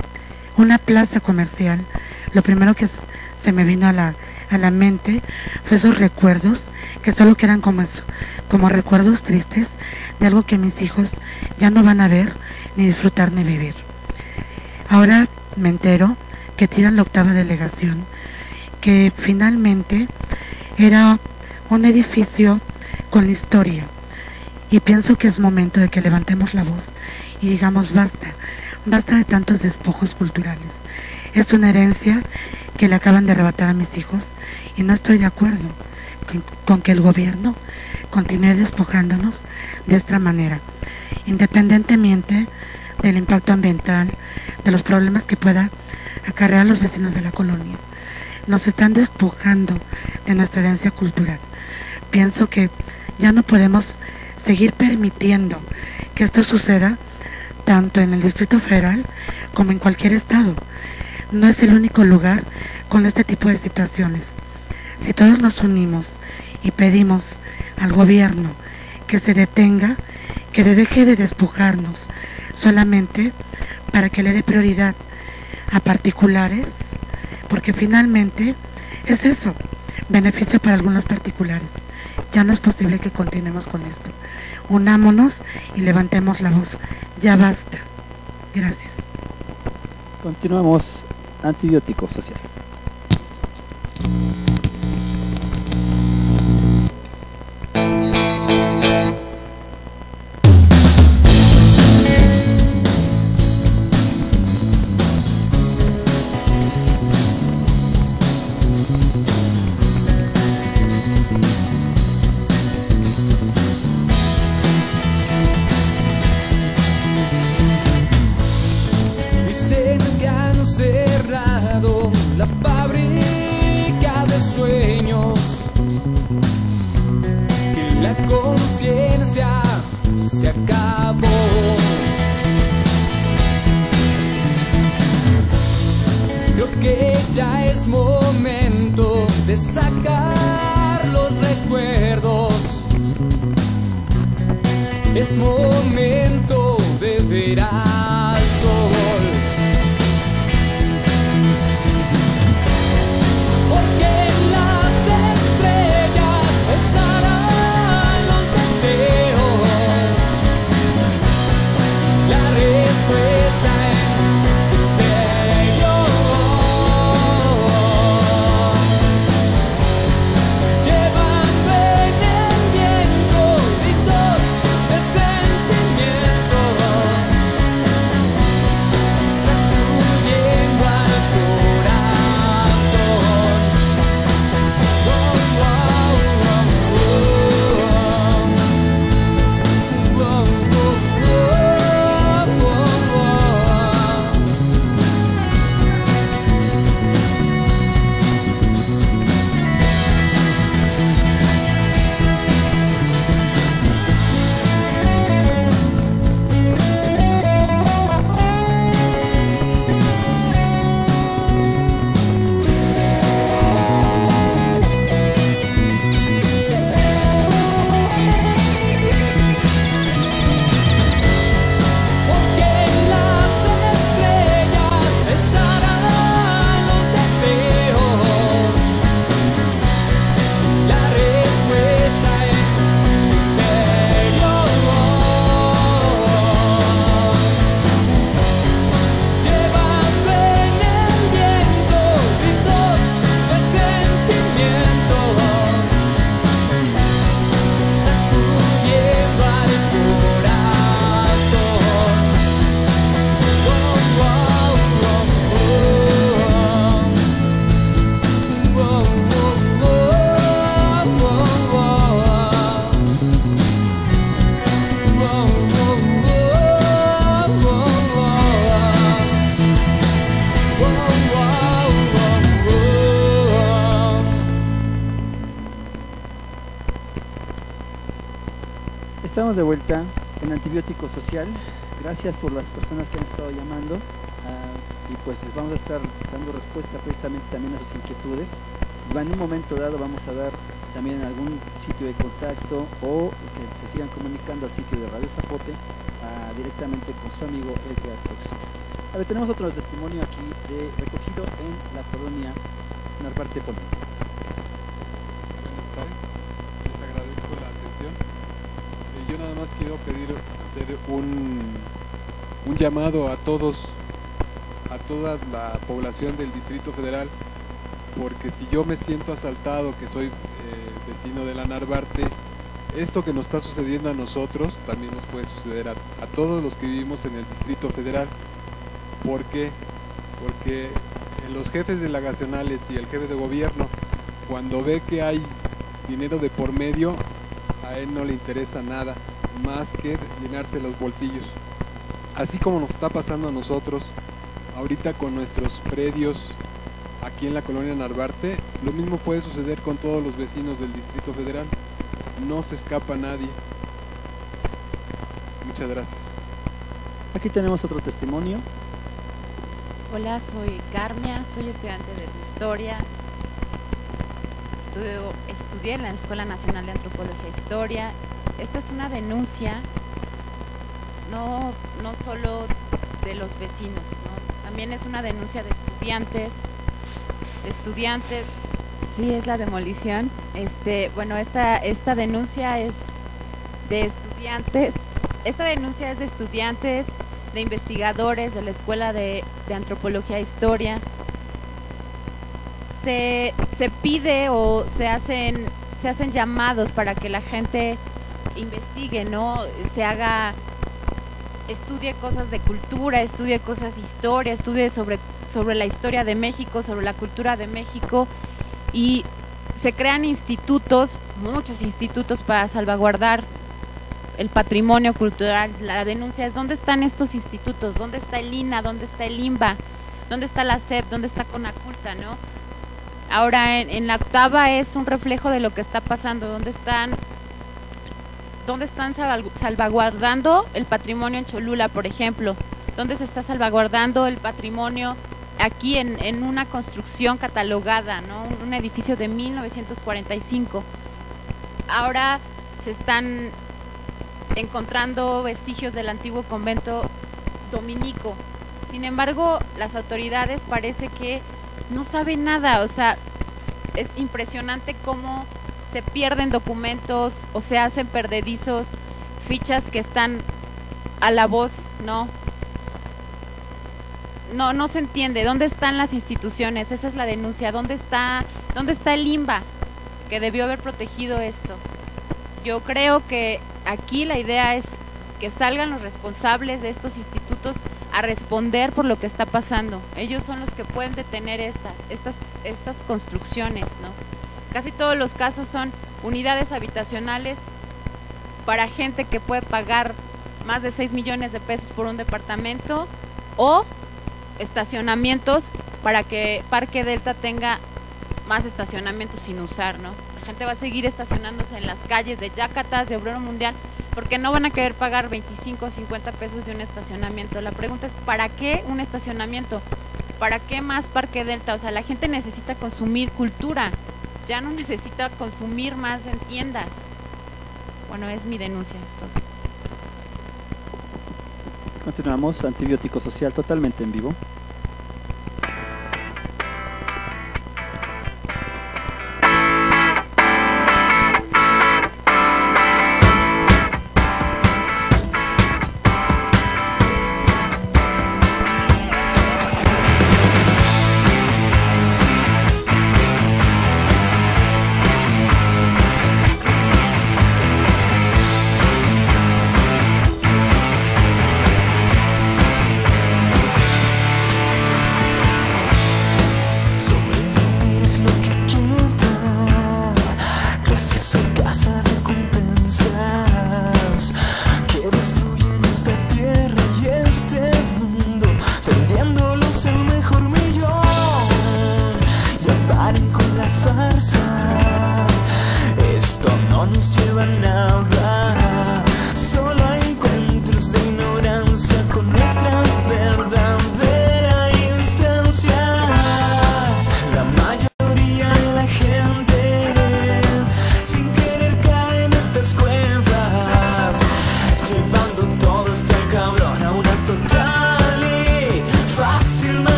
una plaza comercial, lo primero que se me vino a la, a la mente fue esos recuerdos que solo quedan como eso, como recuerdos tristes de algo que mis hijos ya no van a ver, ni disfrutar, ni vivir. Ahora me entero que tiran la octava delegación, que finalmente era un edificio con historia, y pienso que es momento de que levantemos la voz y digamos basta, basta de tantos despojos culturales. Es una herencia que le acaban de arrebatar a mis hijos y no estoy de acuerdo con, con que el gobierno continúe despojándonos de esta manera, independientemente del impacto ambiental, de los problemas que pueda acarrear a los vecinos de la colonia. Nos están despojando de nuestra herencia cultural. Pienso que ya no podemos seguir permitiendo que esto suceda tanto en el Distrito Federal como en cualquier estado. No es el único lugar con este tipo de situaciones. Si todos nos unimos y pedimos al gobierno que se detenga, que deje de despojarnos solamente para que le dé prioridad a particulares, porque finalmente es eso, beneficio para algunos particulares. Ya no es posible que continuemos con esto. Unámonos y levantemos la voz. Ya basta. Gracias. Continuamos. Antibiótico Social. porque ya es momento de sacar los recuerdos. Es momento de ver al sol, porque en las estrellas estarán los deseos, la respuesta en tu interior. Llevando en el viento gritos de sentimiento, sacudiendo al corazón. Wow, wow, wow, wow. Wow, wow, wow, wow. Porque en las estrellas estarán los deseos, la respuesta en tu interior. Llevando en el viento gritos de sentimiento, sacudiendo al corazón. Wow, wow, wow, wow. Wow, wow, wow, wow, wow. Wow, wow, wow, wow, wow. Wow, wow, wow, wow. Estamos de vuelta en Antibiótico Social. Gracias por las personas que han estado llamando, ah, y pues les vamos a estar dando respuesta precisamente también a sus inquietudes. En un momento dado vamos a dar también algún sitio de contacto o que se sigan comunicando al sitio de Radio Zapote, ah, directamente con su amigo Edgar Toxina. A ver, tenemos otro testimonio aquí de, recogido en la colonia Narvarte Poniente. Buenas tardes, les agradezco la atención. Eh, yo nada más quiero pedir hacer un, un llamado a todos, a toda la población del Distrito Federal, porque si yo me siento asaltado, que soy eh, vecino de la Narvarte, esto que nos está sucediendo a nosotros también nos puede suceder a, a todos los que vivimos en el Distrito Federal. ¿Por qué? Porque los jefes delegacionales y el jefe de gobierno, cuando ve que hay dinero de por medio, a él no le interesa nada más que llenarse los bolsillos. Así como nos está pasando a nosotros ahorita con nuestros predios aquí en la colonia Narvarte, lo mismo puede suceder con todos los vecinos del Distrito Federal. No se escapa nadie. Muchas gracias. Aquí tenemos otro testimonio. Hola, soy Carmia, soy estudiante de Historia. Estudio, estudié en la Escuela Nacional de Antropología e Historia. Esta es una denuncia no, no solo de los vecinos, ¿no? También es una denuncia de estudiantes, de estudiantes. Sí, es la demolición. Este, bueno, esta, esta denuncia es de estudiantes. Esta denuncia es de estudiantes, de investigadores de la Escuela de, de Antropología e Historia. Se, se pide o se hacen, se hacen llamados para que la gente investigue, ¿no? Se haga, estudie cosas de cultura, estudie cosas de historia, estudie sobre, sobre la historia de México, sobre la cultura de México, y se crean institutos, muchos institutos para salvaguardar el patrimonio cultural. La denuncia es: ¿dónde están estos institutos? ¿Dónde está el I N A? ¿Dónde está el I M B A? ¿Dónde está la S E P? ¿Dónde está Conaculta? ¿No? Ahora en, en la octava es un reflejo de lo que está pasando. ¿Dónde están, dónde están salvaguardando el patrimonio en Cholula, por ejemplo? ¿Dónde se está salvaguardando el patrimonio aquí en, en una construcción catalogada, ¿no? Un, un edificio de mil novecientos cuarenta y cinco. Ahora se están encontrando vestigios del antiguo convento dominico. Sin embargo, las autoridades parece que no saben nada. O sea, es impresionante cómo se pierden documentos o se hacen perdedizos, fichas que están a la voz, ¿no? No, no se entiende. ¿Dónde están las instituciones? Esa es la denuncia. ¿Dónde está, dónde está el INBA que debió haber protegido esto? Yo creo que aquí la idea es que salgan los responsables de estos institutos a responder por lo que está pasando. Ellos son los que pueden detener estas, estas, estas construcciones, ¿no? Casi todos los casos son unidades habitacionales para gente que puede pagar más de seis millones de pesos por un departamento, o estacionamientos para que Parque Delta tenga más estacionamientos sin usar, ¿no? La gente va a seguir estacionándose en las calles de Yacatas, de Obrero Mundial, porque no van a querer pagar veinticinco o cincuenta pesos de un estacionamiento. La pregunta es, ¿para qué un estacionamiento? ¿Para qué más Parque Delta? O sea, la gente necesita consumir cultura, ya no necesita consumir más en tiendas. Bueno, es mi denuncia, es todo. Continuamos, Antibiótico Social, totalmente en vivo.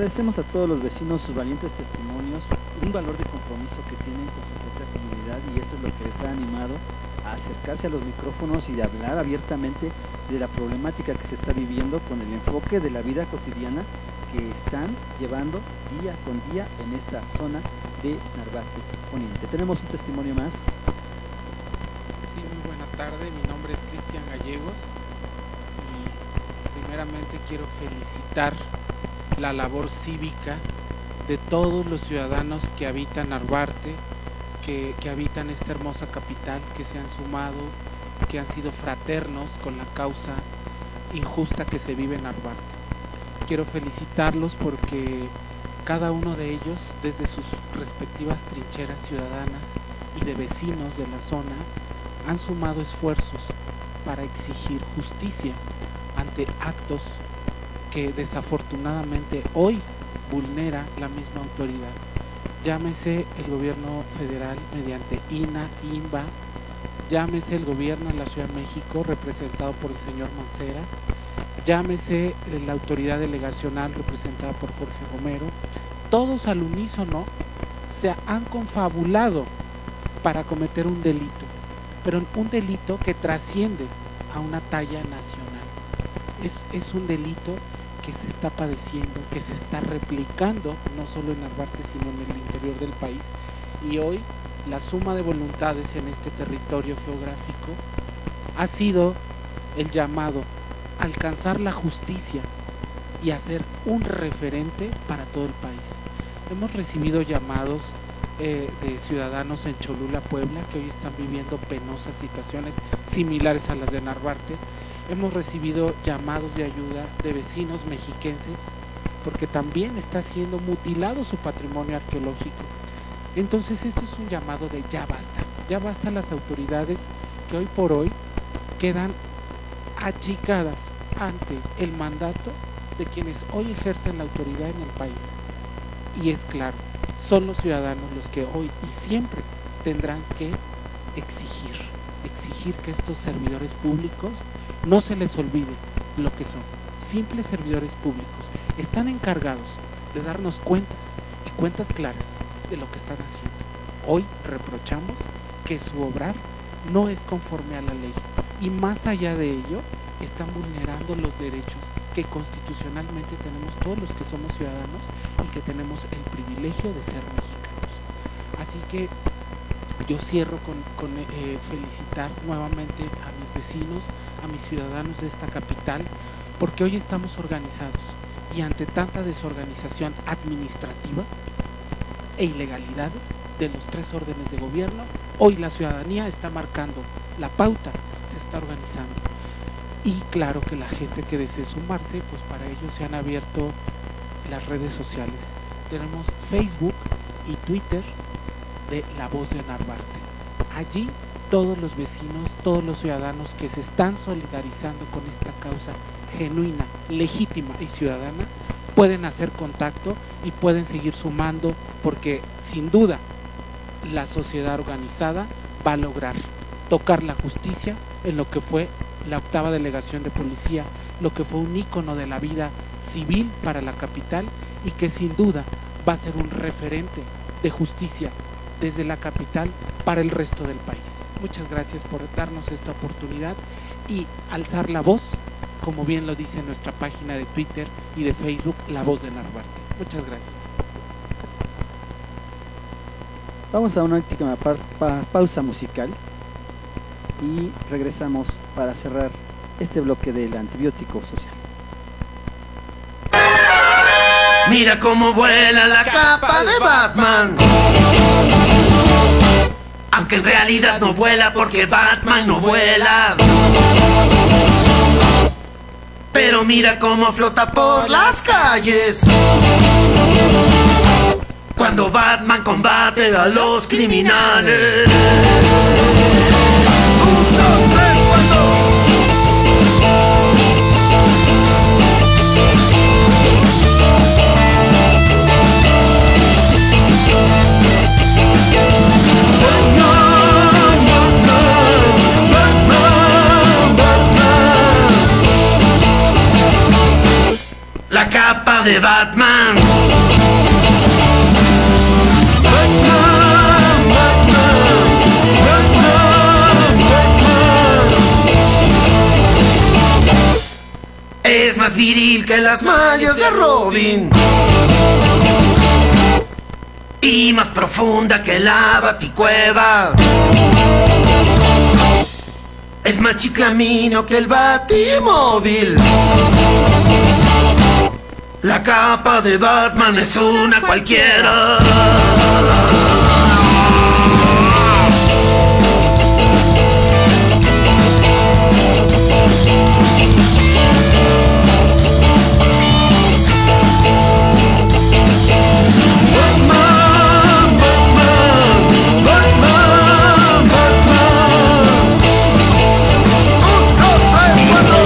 agradecemos a todos los vecinos sus valientes testimonios, un valor de compromiso que tienen con su propia comunidad, y eso es lo que les ha animado a acercarse a los micrófonos y de hablar abiertamente de la problemática que se está viviendo con el enfoque de la vida cotidiana que están llevando día con día en esta zona de Narvarte Poniente. Tenemos un testimonio más. Sí, muy buena tarde, mi nombre es Cristian Gallegos y primeramente quiero felicitar la labor cívica de todos los ciudadanos que habitan Narvarte, que, que habitan esta hermosa capital, que se han sumado, que han sido fraternos con la causa injusta que se vive en Narvarte. Quiero felicitarlos porque cada uno de ellos, desde sus respectivas trincheras ciudadanas y de vecinos de la zona, han sumado esfuerzos para exigir justicia ante actos que desafortunadamente hoy vulnera la misma autoridad. Llámese el gobierno federal mediante I N A, I N B A, llámese el gobierno de la Ciudad de México representado por el señor Mancera, llámese la autoridad delegacional representada por Jorge Romero. Todos al unísono se han confabulado para cometer un delito, pero un delito que trasciende a una talla nacional. Es, es un delito que se está padeciendo, que se está replicando no solo en Narvarte sino en el interior del país, y hoy la suma de voluntades en este territorio geográfico ha sido el llamado a alcanzar la justicia y a ser un referente para todo el país. Hemos recibido llamados eh, de ciudadanos en Cholula, Puebla, que hoy están viviendo penosas situaciones similares a las de Narvarte. Hemos recibido llamados de ayuda de vecinos mexiquenses porque también está siendo mutilado su patrimonio arqueológico. Entonces esto es un llamado de ya basta, ya basta las autoridades que hoy por hoy quedan achicadas ante el mandato de quienes hoy ejercen la autoridad en el país. Y es claro, son los ciudadanos los que hoy y siempre tendrán que exigir, exigir que estos servidores públicos no se les olvide lo que son, simples servidores públicos. Están encargados de darnos cuentas y cuentas claras de lo que están haciendo. Hoy reprochamos que su obrar no es conforme a la ley y más allá de ello están vulnerando los derechos que constitucionalmente tenemos todos los que somos ciudadanos y que tenemos el privilegio de ser mexicanos. Así que yo cierro con, con eh, felicitar nuevamente a mis vecinos, a mis ciudadanos de esta capital, porque hoy estamos organizados y ante tanta desorganización administrativa e ilegalidades de los tres órdenes de gobierno, hoy la ciudadanía está marcando la pauta, se está organizando. Y claro que la gente que desee sumarse, pues para ello se han abierto las redes sociales. Tenemos Facebook y Twitter de La Voz de Narvarte. Allí todos los vecinos, todos los ciudadanos que se están solidarizando con esta causa genuina, legítima y ciudadana, pueden hacer contacto y pueden seguir sumando, porque sin duda la sociedad organizada va a lograr tocar la justicia en lo que fue la octava delegación de policía, lo que fue un ícono de la vida civil para la capital y que sin duda va a ser un referente de justicia desde la capital para el resto del país. Muchas gracias por darnos esta oportunidad y alzar la voz, como bien lo dice nuestra página de Twitter y de Facebook, La Voz de Narvarte. Muchas gracias. Vamos a una última pa pa pausa musical y regresamos para cerrar este bloque del antibiótico social. Mira cómo vuela la capa de Batman, aunque en realidad no vuela porque Batman no vuela. Pero mira cómo flota por las calles cuando Batman combate a los criminales. Un, dos, tres, cuatro. La capa capa de Batman. Batman, Batman, Batman, Batman. Es más viril que las mallas de Robin y más profunda que la Baticueva. Es más chiclamino que el Batimóvil. La capa de Batman es una cualquiera. Batman, Batman, Batman, Batman. Un, dos, tres, cuatro.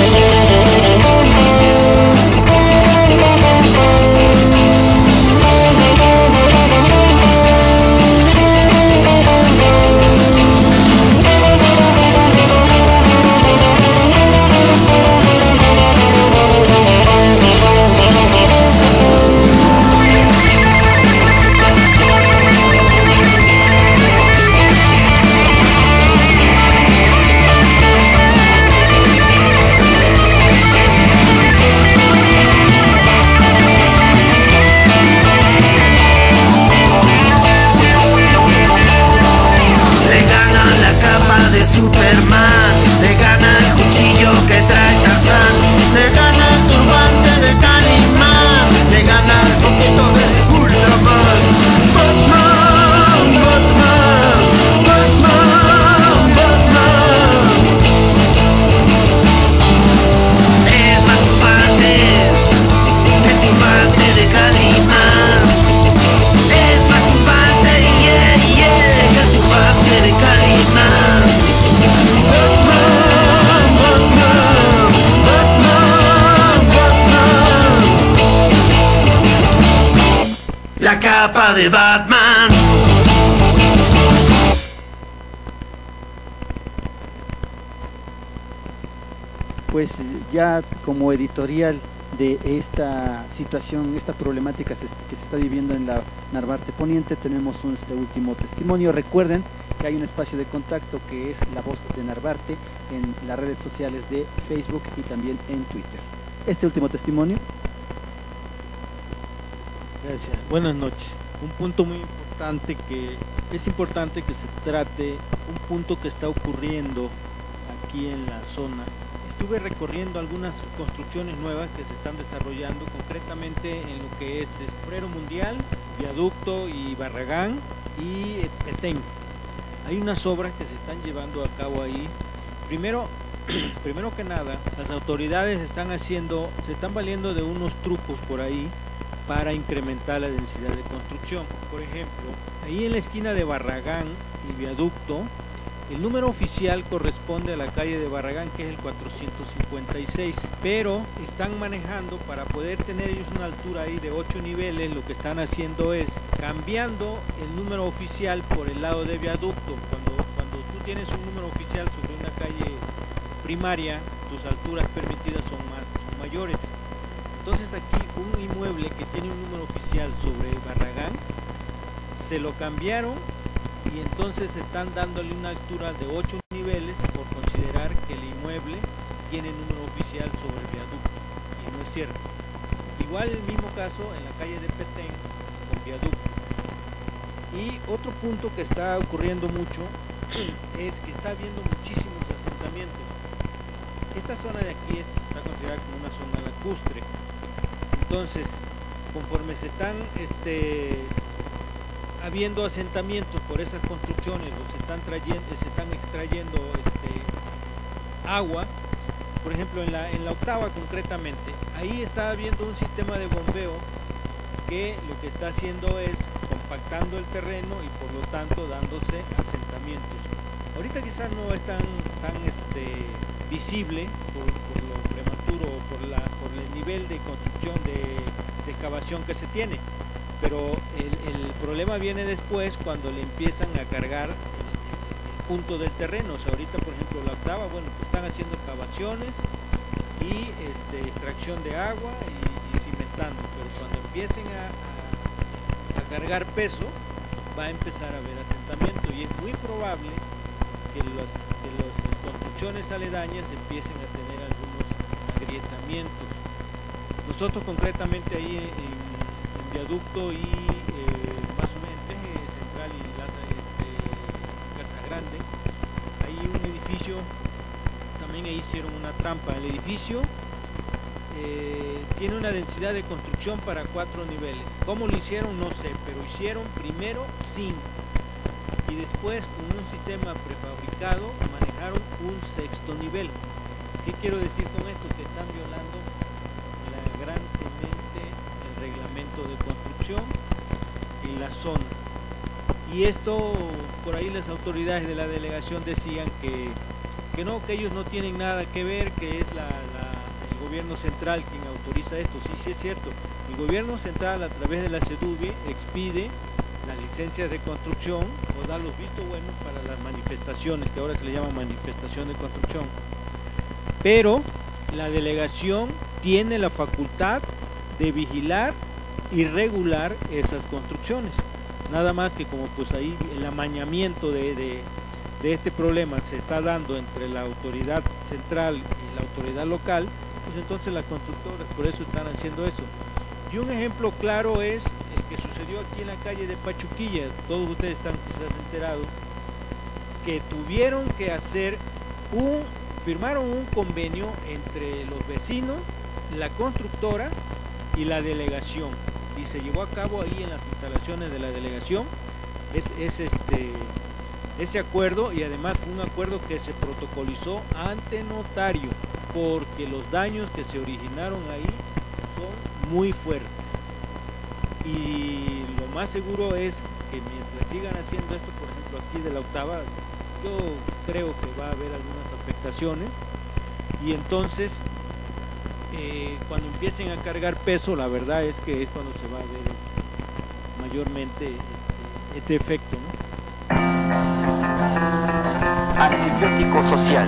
Superman, le gana el cuchillo que trae Tarzán, le gana el turbante de Calimán, le gana el poquito de Ultraman. Batman, Batman, Batman, Batman. Es más turbante, el turbante de Calimán. Es más turbante, yeah, yeah, el turbante de Calimán. Batman, Batman, Batman, Batman. La capa de Batman. Pues ya como editorial de esta situación, esta problemática que se está viviendo en la Narvarte Poniente, tenemos un, este último testimonio. Recuerden que hay un espacio de contacto que es La Voz de Narvarte en las redes sociales de Facebook y también en Twitter. Este último testimonio. Gracias, buenas noches. Un punto muy importante que es importante que se trate, un punto que está ocurriendo aquí en la zona. Estuve recorriendo algunas construcciones nuevas que se están desarrollando, concretamente en lo que es Obrero Mundial, Viaducto y Barragán y Petén. Hay unas obras que se están llevando a cabo ahí. Primero, primero que nada, las autoridades están haciendo, se están valiendo de unos trucos por ahí para incrementar la densidad de construcción. Por ejemplo, ahí en la esquina de Barragán y Viaducto, el número oficial corresponde a la calle de Barragán, que es el cuatrocientos cincuenta y seis, pero están manejando, para poder tener ellos una altura ahí de ocho niveles, lo que están haciendo es cambiando el número oficial por el lado de Viaducto. Cuando, cuando tú tienes un número oficial sobre una calle primaria, tus alturas permitidas son, más, son mayores. Entonces aquí un inmueble que tiene un número oficial sobre el Barragán, se lo cambiaron y entonces están dándole una altura de ocho niveles por considerar que el inmueble tiene número oficial sobre el Viaducto, y no es cierto. Igual el mismo caso en la calle de Petén con Viaducto. Y otro punto que está ocurriendo mucho es que está habiendo muchísimos asentamientos. Esta zona de aquí es, está considerada como una zona lacustre. Entonces, conforme se están este, habiendo asentamientos por esas construcciones, o se están trayendo, se están extrayendo este, agua, por ejemplo en la, en la octava concretamente, ahí está habiendo un sistema de bombeo que lo que está haciendo es compactando el terreno y por lo tanto dándose asentamientos. Ahorita quizás no es tan, tan este, visible por, por lo prematuro, por, la, por el nivel de construcción de, de excavación que se tiene, pero el, el problema viene después cuando le empiezan a cargar el, el punto del terreno. O sea, ahorita por ejemplo la octava, bueno, pues están haciendo excavaciones y este, extracción de agua y, y cimentación aguantando, pero cuando empiecen a, a, a cargar peso va a empezar a haber asentamiento y es muy probable que, los, que las construcciones aledañas empiecen a tener algunos agrietamientos. Nosotros concretamente ahí en, en Viaducto y eh, más o menos entre Eje Central y Laza, este, Casa Grande, hay un edificio, también ahí hicieron una trampa. El edificio eh, tiene una densidad de construcción para cuatro niveles. ¿Cómo lo hicieron? No sé, pero hicieron primero cinco y después con un sistema prefabricado manejaron un sexto nivel. ¿Qué quiero decir con esto? Que están violando flagrantemente el reglamento de construcción en la zona. Y esto, por ahí las autoridades de la delegación decían que, que no, que ellos no tienen nada que ver, que es la, la, el gobierno central quien autoriza esto. Sí, sí es cierto. El gobierno central a través de la SEDUBI expide las licencias de construcción o da los vistos buenos para las manifestaciones, que ahora se le llama manifestación de construcción. Pero la delegación tiene la facultad de vigilar y regular esas construcciones. Nada más que como pues ahí el amañamiento de, de, de este problema se está dando entre la autoridad central y la autoridad local, pues entonces las constructoras por eso están haciendo eso. Y un ejemplo claro es el que sucedió aquí en la calle de Pachuquilla. Todos ustedes están quizás enterados que tuvieron que hacer un, firmaron un convenio entre los vecinos, la constructora y la delegación, y se llevó a cabo ahí en las instalaciones de la delegación es, es este ese acuerdo, y además fue un acuerdo que se protocolizó ante notario, porque los daños que se originaron ahí son muy fuertes, y lo más seguro es que mientras sigan haciendo esto, por ejemplo aquí de la octava, yo creo que va a haber algunas afectaciones, y entonces eh, cuando empiecen a cargar peso, la verdad es que es cuando se va a ver este, mayormente este, este efecto, ¿no? Antibiótico social.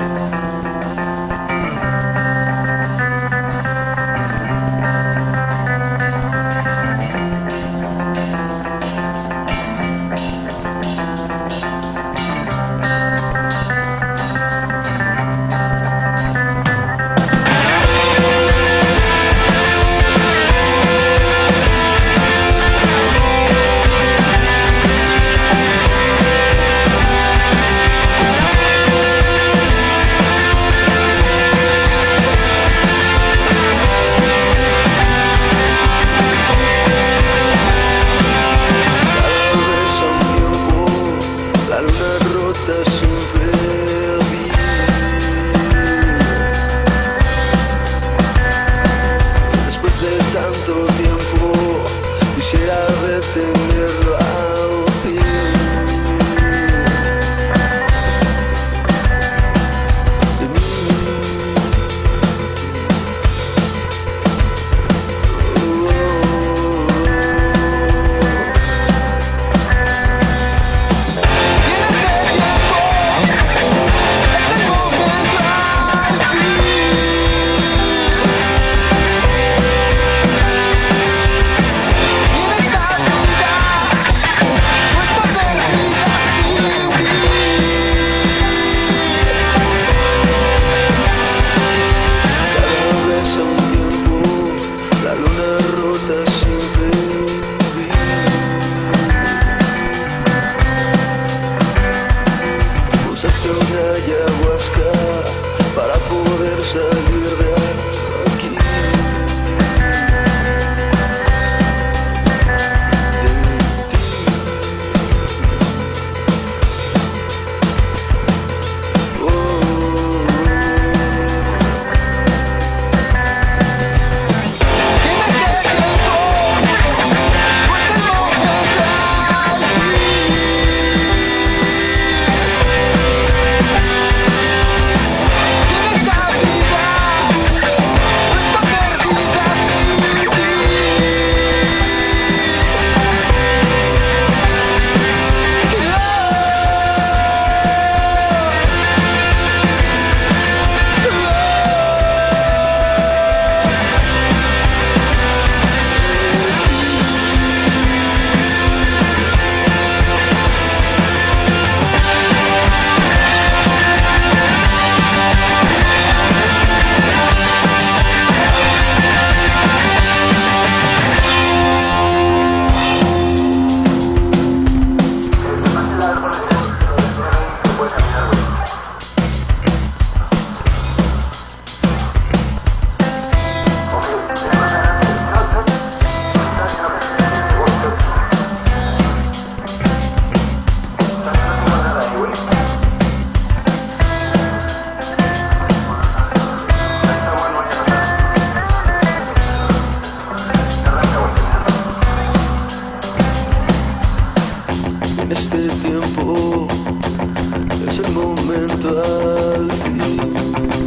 Tienes al fin.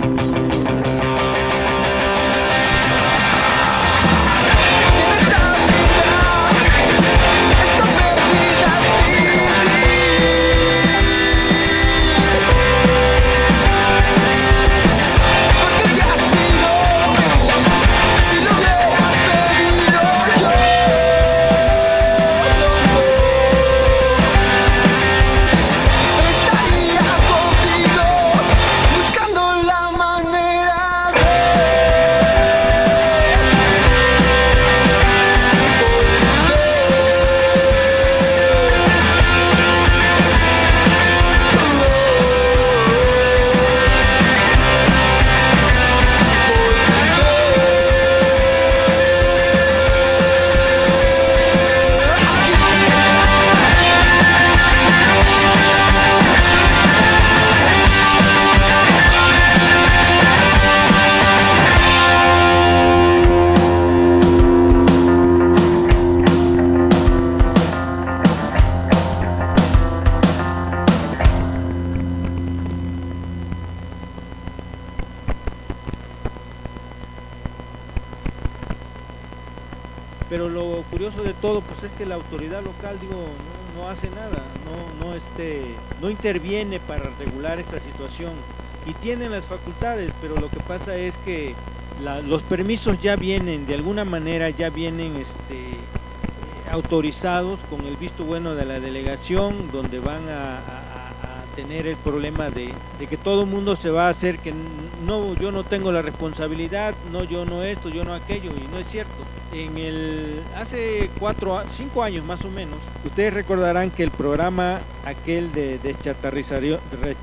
Pero lo curioso de todo pues es que la autoridad local, digo, no, no hace nada, no, no, este, no interviene para regular esta situación, y tienen las facultades, pero lo que pasa es que la, los permisos ya vienen, de alguna manera ya vienen este, autorizados con el visto bueno de la delegación, donde van a, a, a tener el problema de, de que todo el mundo se va a hacer que no, yo no tengo la responsabilidad, no, yo no esto, yo no aquello, y no es cierto. En el hace cuatro, cinco años más o menos, ustedes recordarán que el programa aquel de deschatarrización,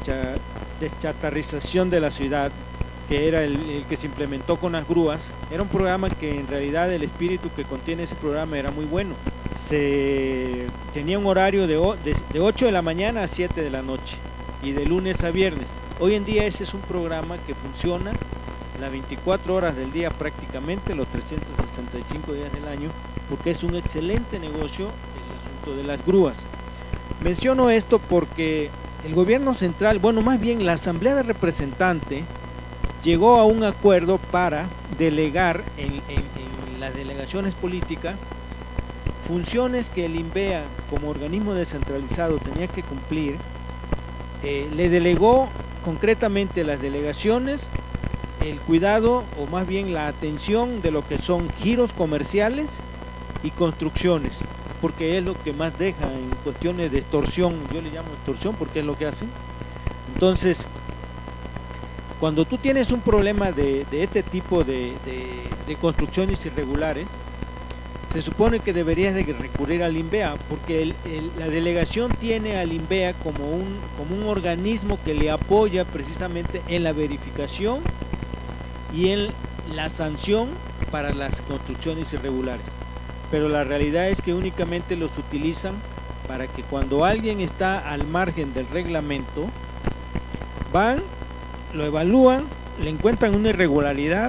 deschatarrización de la ciudad, que era el, el que se implementó con las grúas, era un programa que en realidad el espíritu que contiene ese programa era muy bueno. Se tenía un horario de, de, de ocho de la mañana a siete de la noche y de lunes a viernes. Hoy en día ese es un programa que funciona las veinticuatro horas del día prácticamente, los trescientos sesenta y cinco días del año, porque es un excelente negocio el asunto de las grúas. Menciono esto porque el gobierno central, bueno, más bien la Asamblea de Representantes llegó a un acuerdo para delegar en, en, en las delegaciones políticas funciones que el INVEA como organismo descentralizado tenía que cumplir. Eh, le delegó concretamente a las delegaciones el cuidado, o más bien la atención de lo que son giros comerciales y construcciones, porque es lo que más deja en cuestiones de extorsión. Yo le llamo extorsión porque es lo que hacen. Entonces, cuando tú tienes un problema de, de este tipo de, de, de construcciones irregulares, se supone que deberías de recurrir al INVEA, porque el, el, la delegación tiene al INVEA como un, como un organismo que le apoya precisamente en la verificación y en la sanción para las construcciones irregulares. Pero la realidad es que únicamente los utilizan para que cuando alguien está al margen del reglamento, van, lo evalúan, le encuentran una irregularidad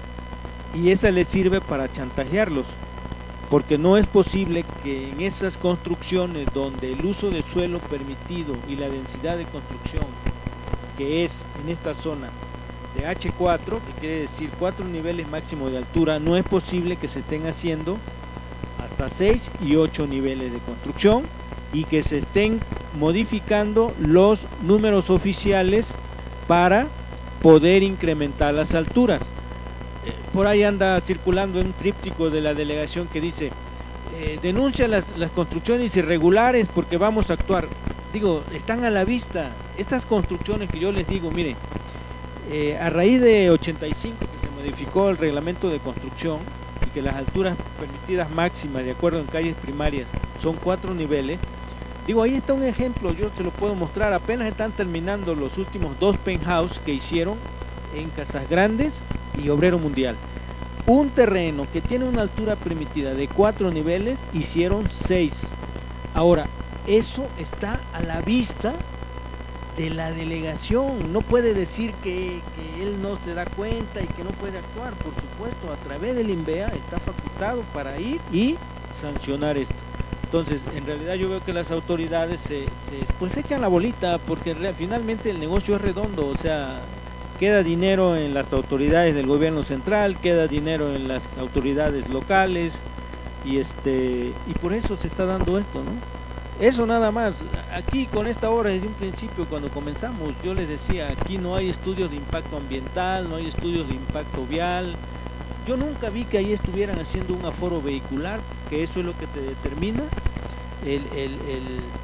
y esa les sirve para chantajearlos, porque no es posible que en esas construcciones donde el uso de suelo permitido y la densidad de construcción que es en esta zona de hache cuatro, que quiere decir cuatro niveles máximos de altura, no es posible que se estén haciendo hasta seis y ocho niveles de construcción y que se estén modificando los números oficiales para poder incrementar las alturas. Eh, por ahí anda circulando un tríptico de la delegación que dice eh, denuncia las, las construcciones irregulares porque vamos a actuar. Digo, están a la vista estas construcciones que yo les digo, miren, eh, a raíz de ochenta y cinco que se modificó el reglamento de construcción y que las alturas permitidas máximas de acuerdo en calles primarias son cuatro niveles. Digo, ahí está un ejemplo, yo se lo puedo mostrar. Apenas están terminando los últimos dos penthouse que hicieron en Casas Grandes y Obrero Mundial. Un terreno que tiene una altura permitida de cuatro niveles, hicieron seis. Ahora, eso está a la vista de la delegación. No puede decir que, que él no se da cuenta y que no puede actuar. Por supuesto, a través del INVEA está facultado para ir y sancionar esto. Entonces, en realidad yo veo que las autoridades se, se pues echan la bolita, porque re, finalmente el negocio es redondo, o sea, queda dinero en las autoridades del gobierno central, queda dinero en las autoridades locales, y este y por eso se está dando esto, ¿no? Eso nada más. Aquí con esta obra desde un principio, cuando comenzamos, yo les decía, aquí no hay estudios de impacto ambiental, no hay estudios de impacto vial. Yo nunca vi que ahí estuvieran haciendo un aforo vehicular, que eso es lo que te determina el, el, el,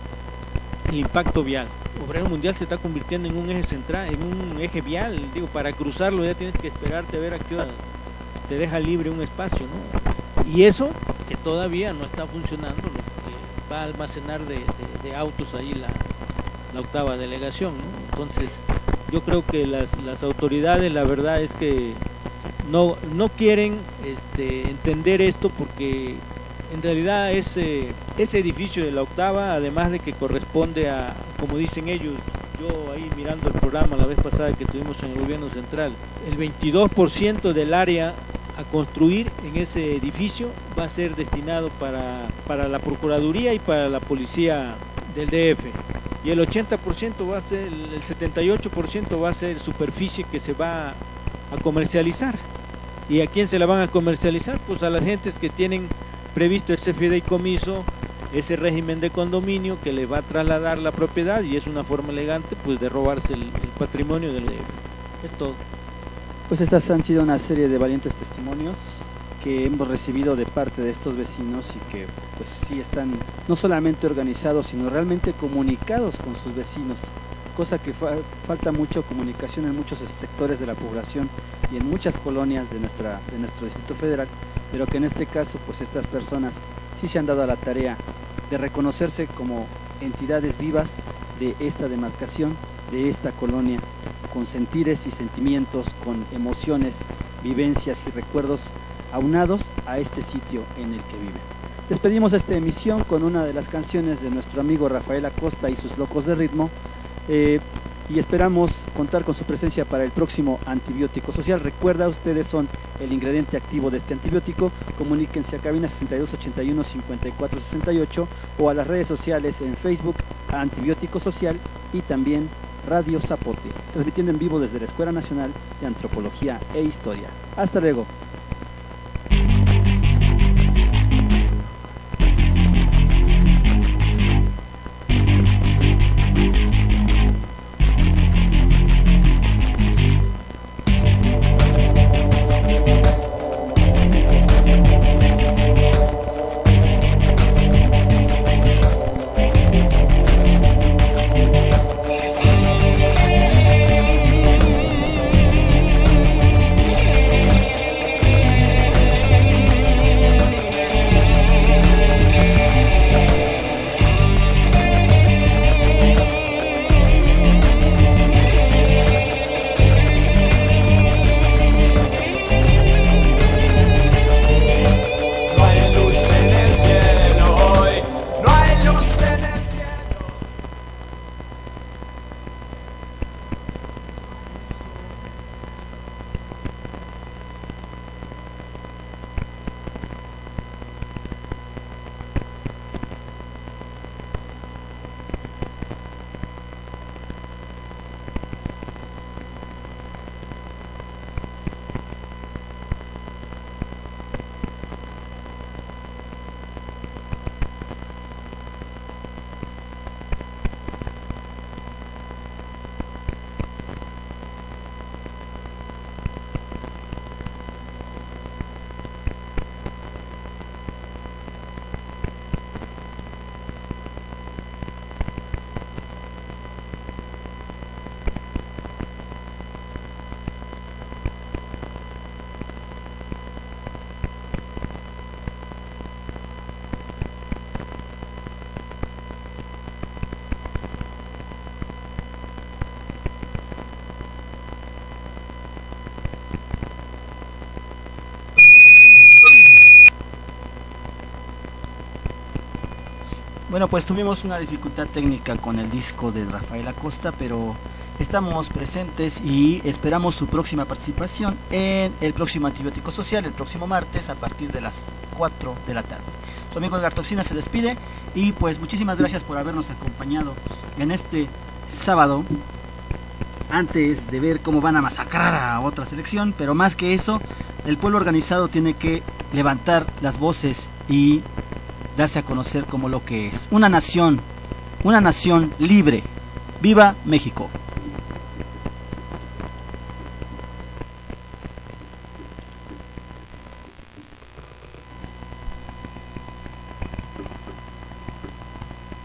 el impacto vial. Obrero Mundial se está convirtiendo en un eje central, en un eje vial. Digo, para cruzarlo ya tienes que esperarte a ver a qué hora te deja libre un espacio, ¿no? Y eso que todavía no está funcionando, lo que va a almacenar de, de, de autos ahí la, la octava delegación, ¿no? Entonces, yo creo que las, las autoridades, la verdad es que no no quieren este, entender esto, porque en realidad ese ese edificio de la octava, además de que corresponde a, como dicen ellos, yo ahí mirando el programa la vez pasada que tuvimos en el gobierno central, el veintidós por ciento del área a construir en ese edificio va a ser destinado para, para la Procuraduría y para la Policía del D F, y el ochenta por ciento va a ser, el setenta y ocho por ciento va a ser superficie que se va a comercializar. ¿Y a quién se la van a comercializar? Pues a las gentes que tienen previsto ese fideicomiso, ese régimen de condominio que le va a trasladar la propiedad, y es una forma elegante pues de robarse el, el patrimonio del D F. Es todo. Pues estas han sido una serie de valientes testimonios que hemos recibido de parte de estos vecinos, y que pues sí están no solamente organizados, sino realmente comunicados con sus vecinos, cosa que fa falta mucho comunicación en muchos sectores de la población y en muchas colonias de nuestra de nuestro Distrito Federal, pero que en este caso pues estas personas sí se han dado a la tarea de reconocerse como entidades vivas de esta demarcación, de esta colonia, con sentires y sentimientos, con emociones, vivencias y recuerdos aunados a este sitio en el que viven. Despedimos esta emisión con una de las canciones de nuestro amigo Rafael Acosta y sus Locos de Ritmo, eh, y esperamos contar con su presencia para el próximo Antibiótico Social. Recuerda, ustedes son el ingrediente activo de este antibiótico. Comuníquense a cabina sesenta y dos ochenta y uno cincuenta y cuatro sesenta y ocho o a las redes sociales en Facebook Antibiótico Social y también Radio Zapote, transmitiendo en vivo desde la Escuela Nacional de Antropología e Historia. Hasta luego. Bueno, pues tuvimos una dificultad técnica con el disco de Rafael Acosta, pero estamos presentes y esperamos su próxima participación en el próximo Antibiótico Social, el próximo martes a partir de las cuatro de la tarde. tu amigo Edgar Toxina se despide y pues muchísimas gracias por habernos acompañado en este sábado antes de ver cómo van a masacrar a otra selección, pero más que eso, el pueblo organizado tiene que levantar las voces y darse a conocer como lo que es una nación, una nación libre. ¡Viva México!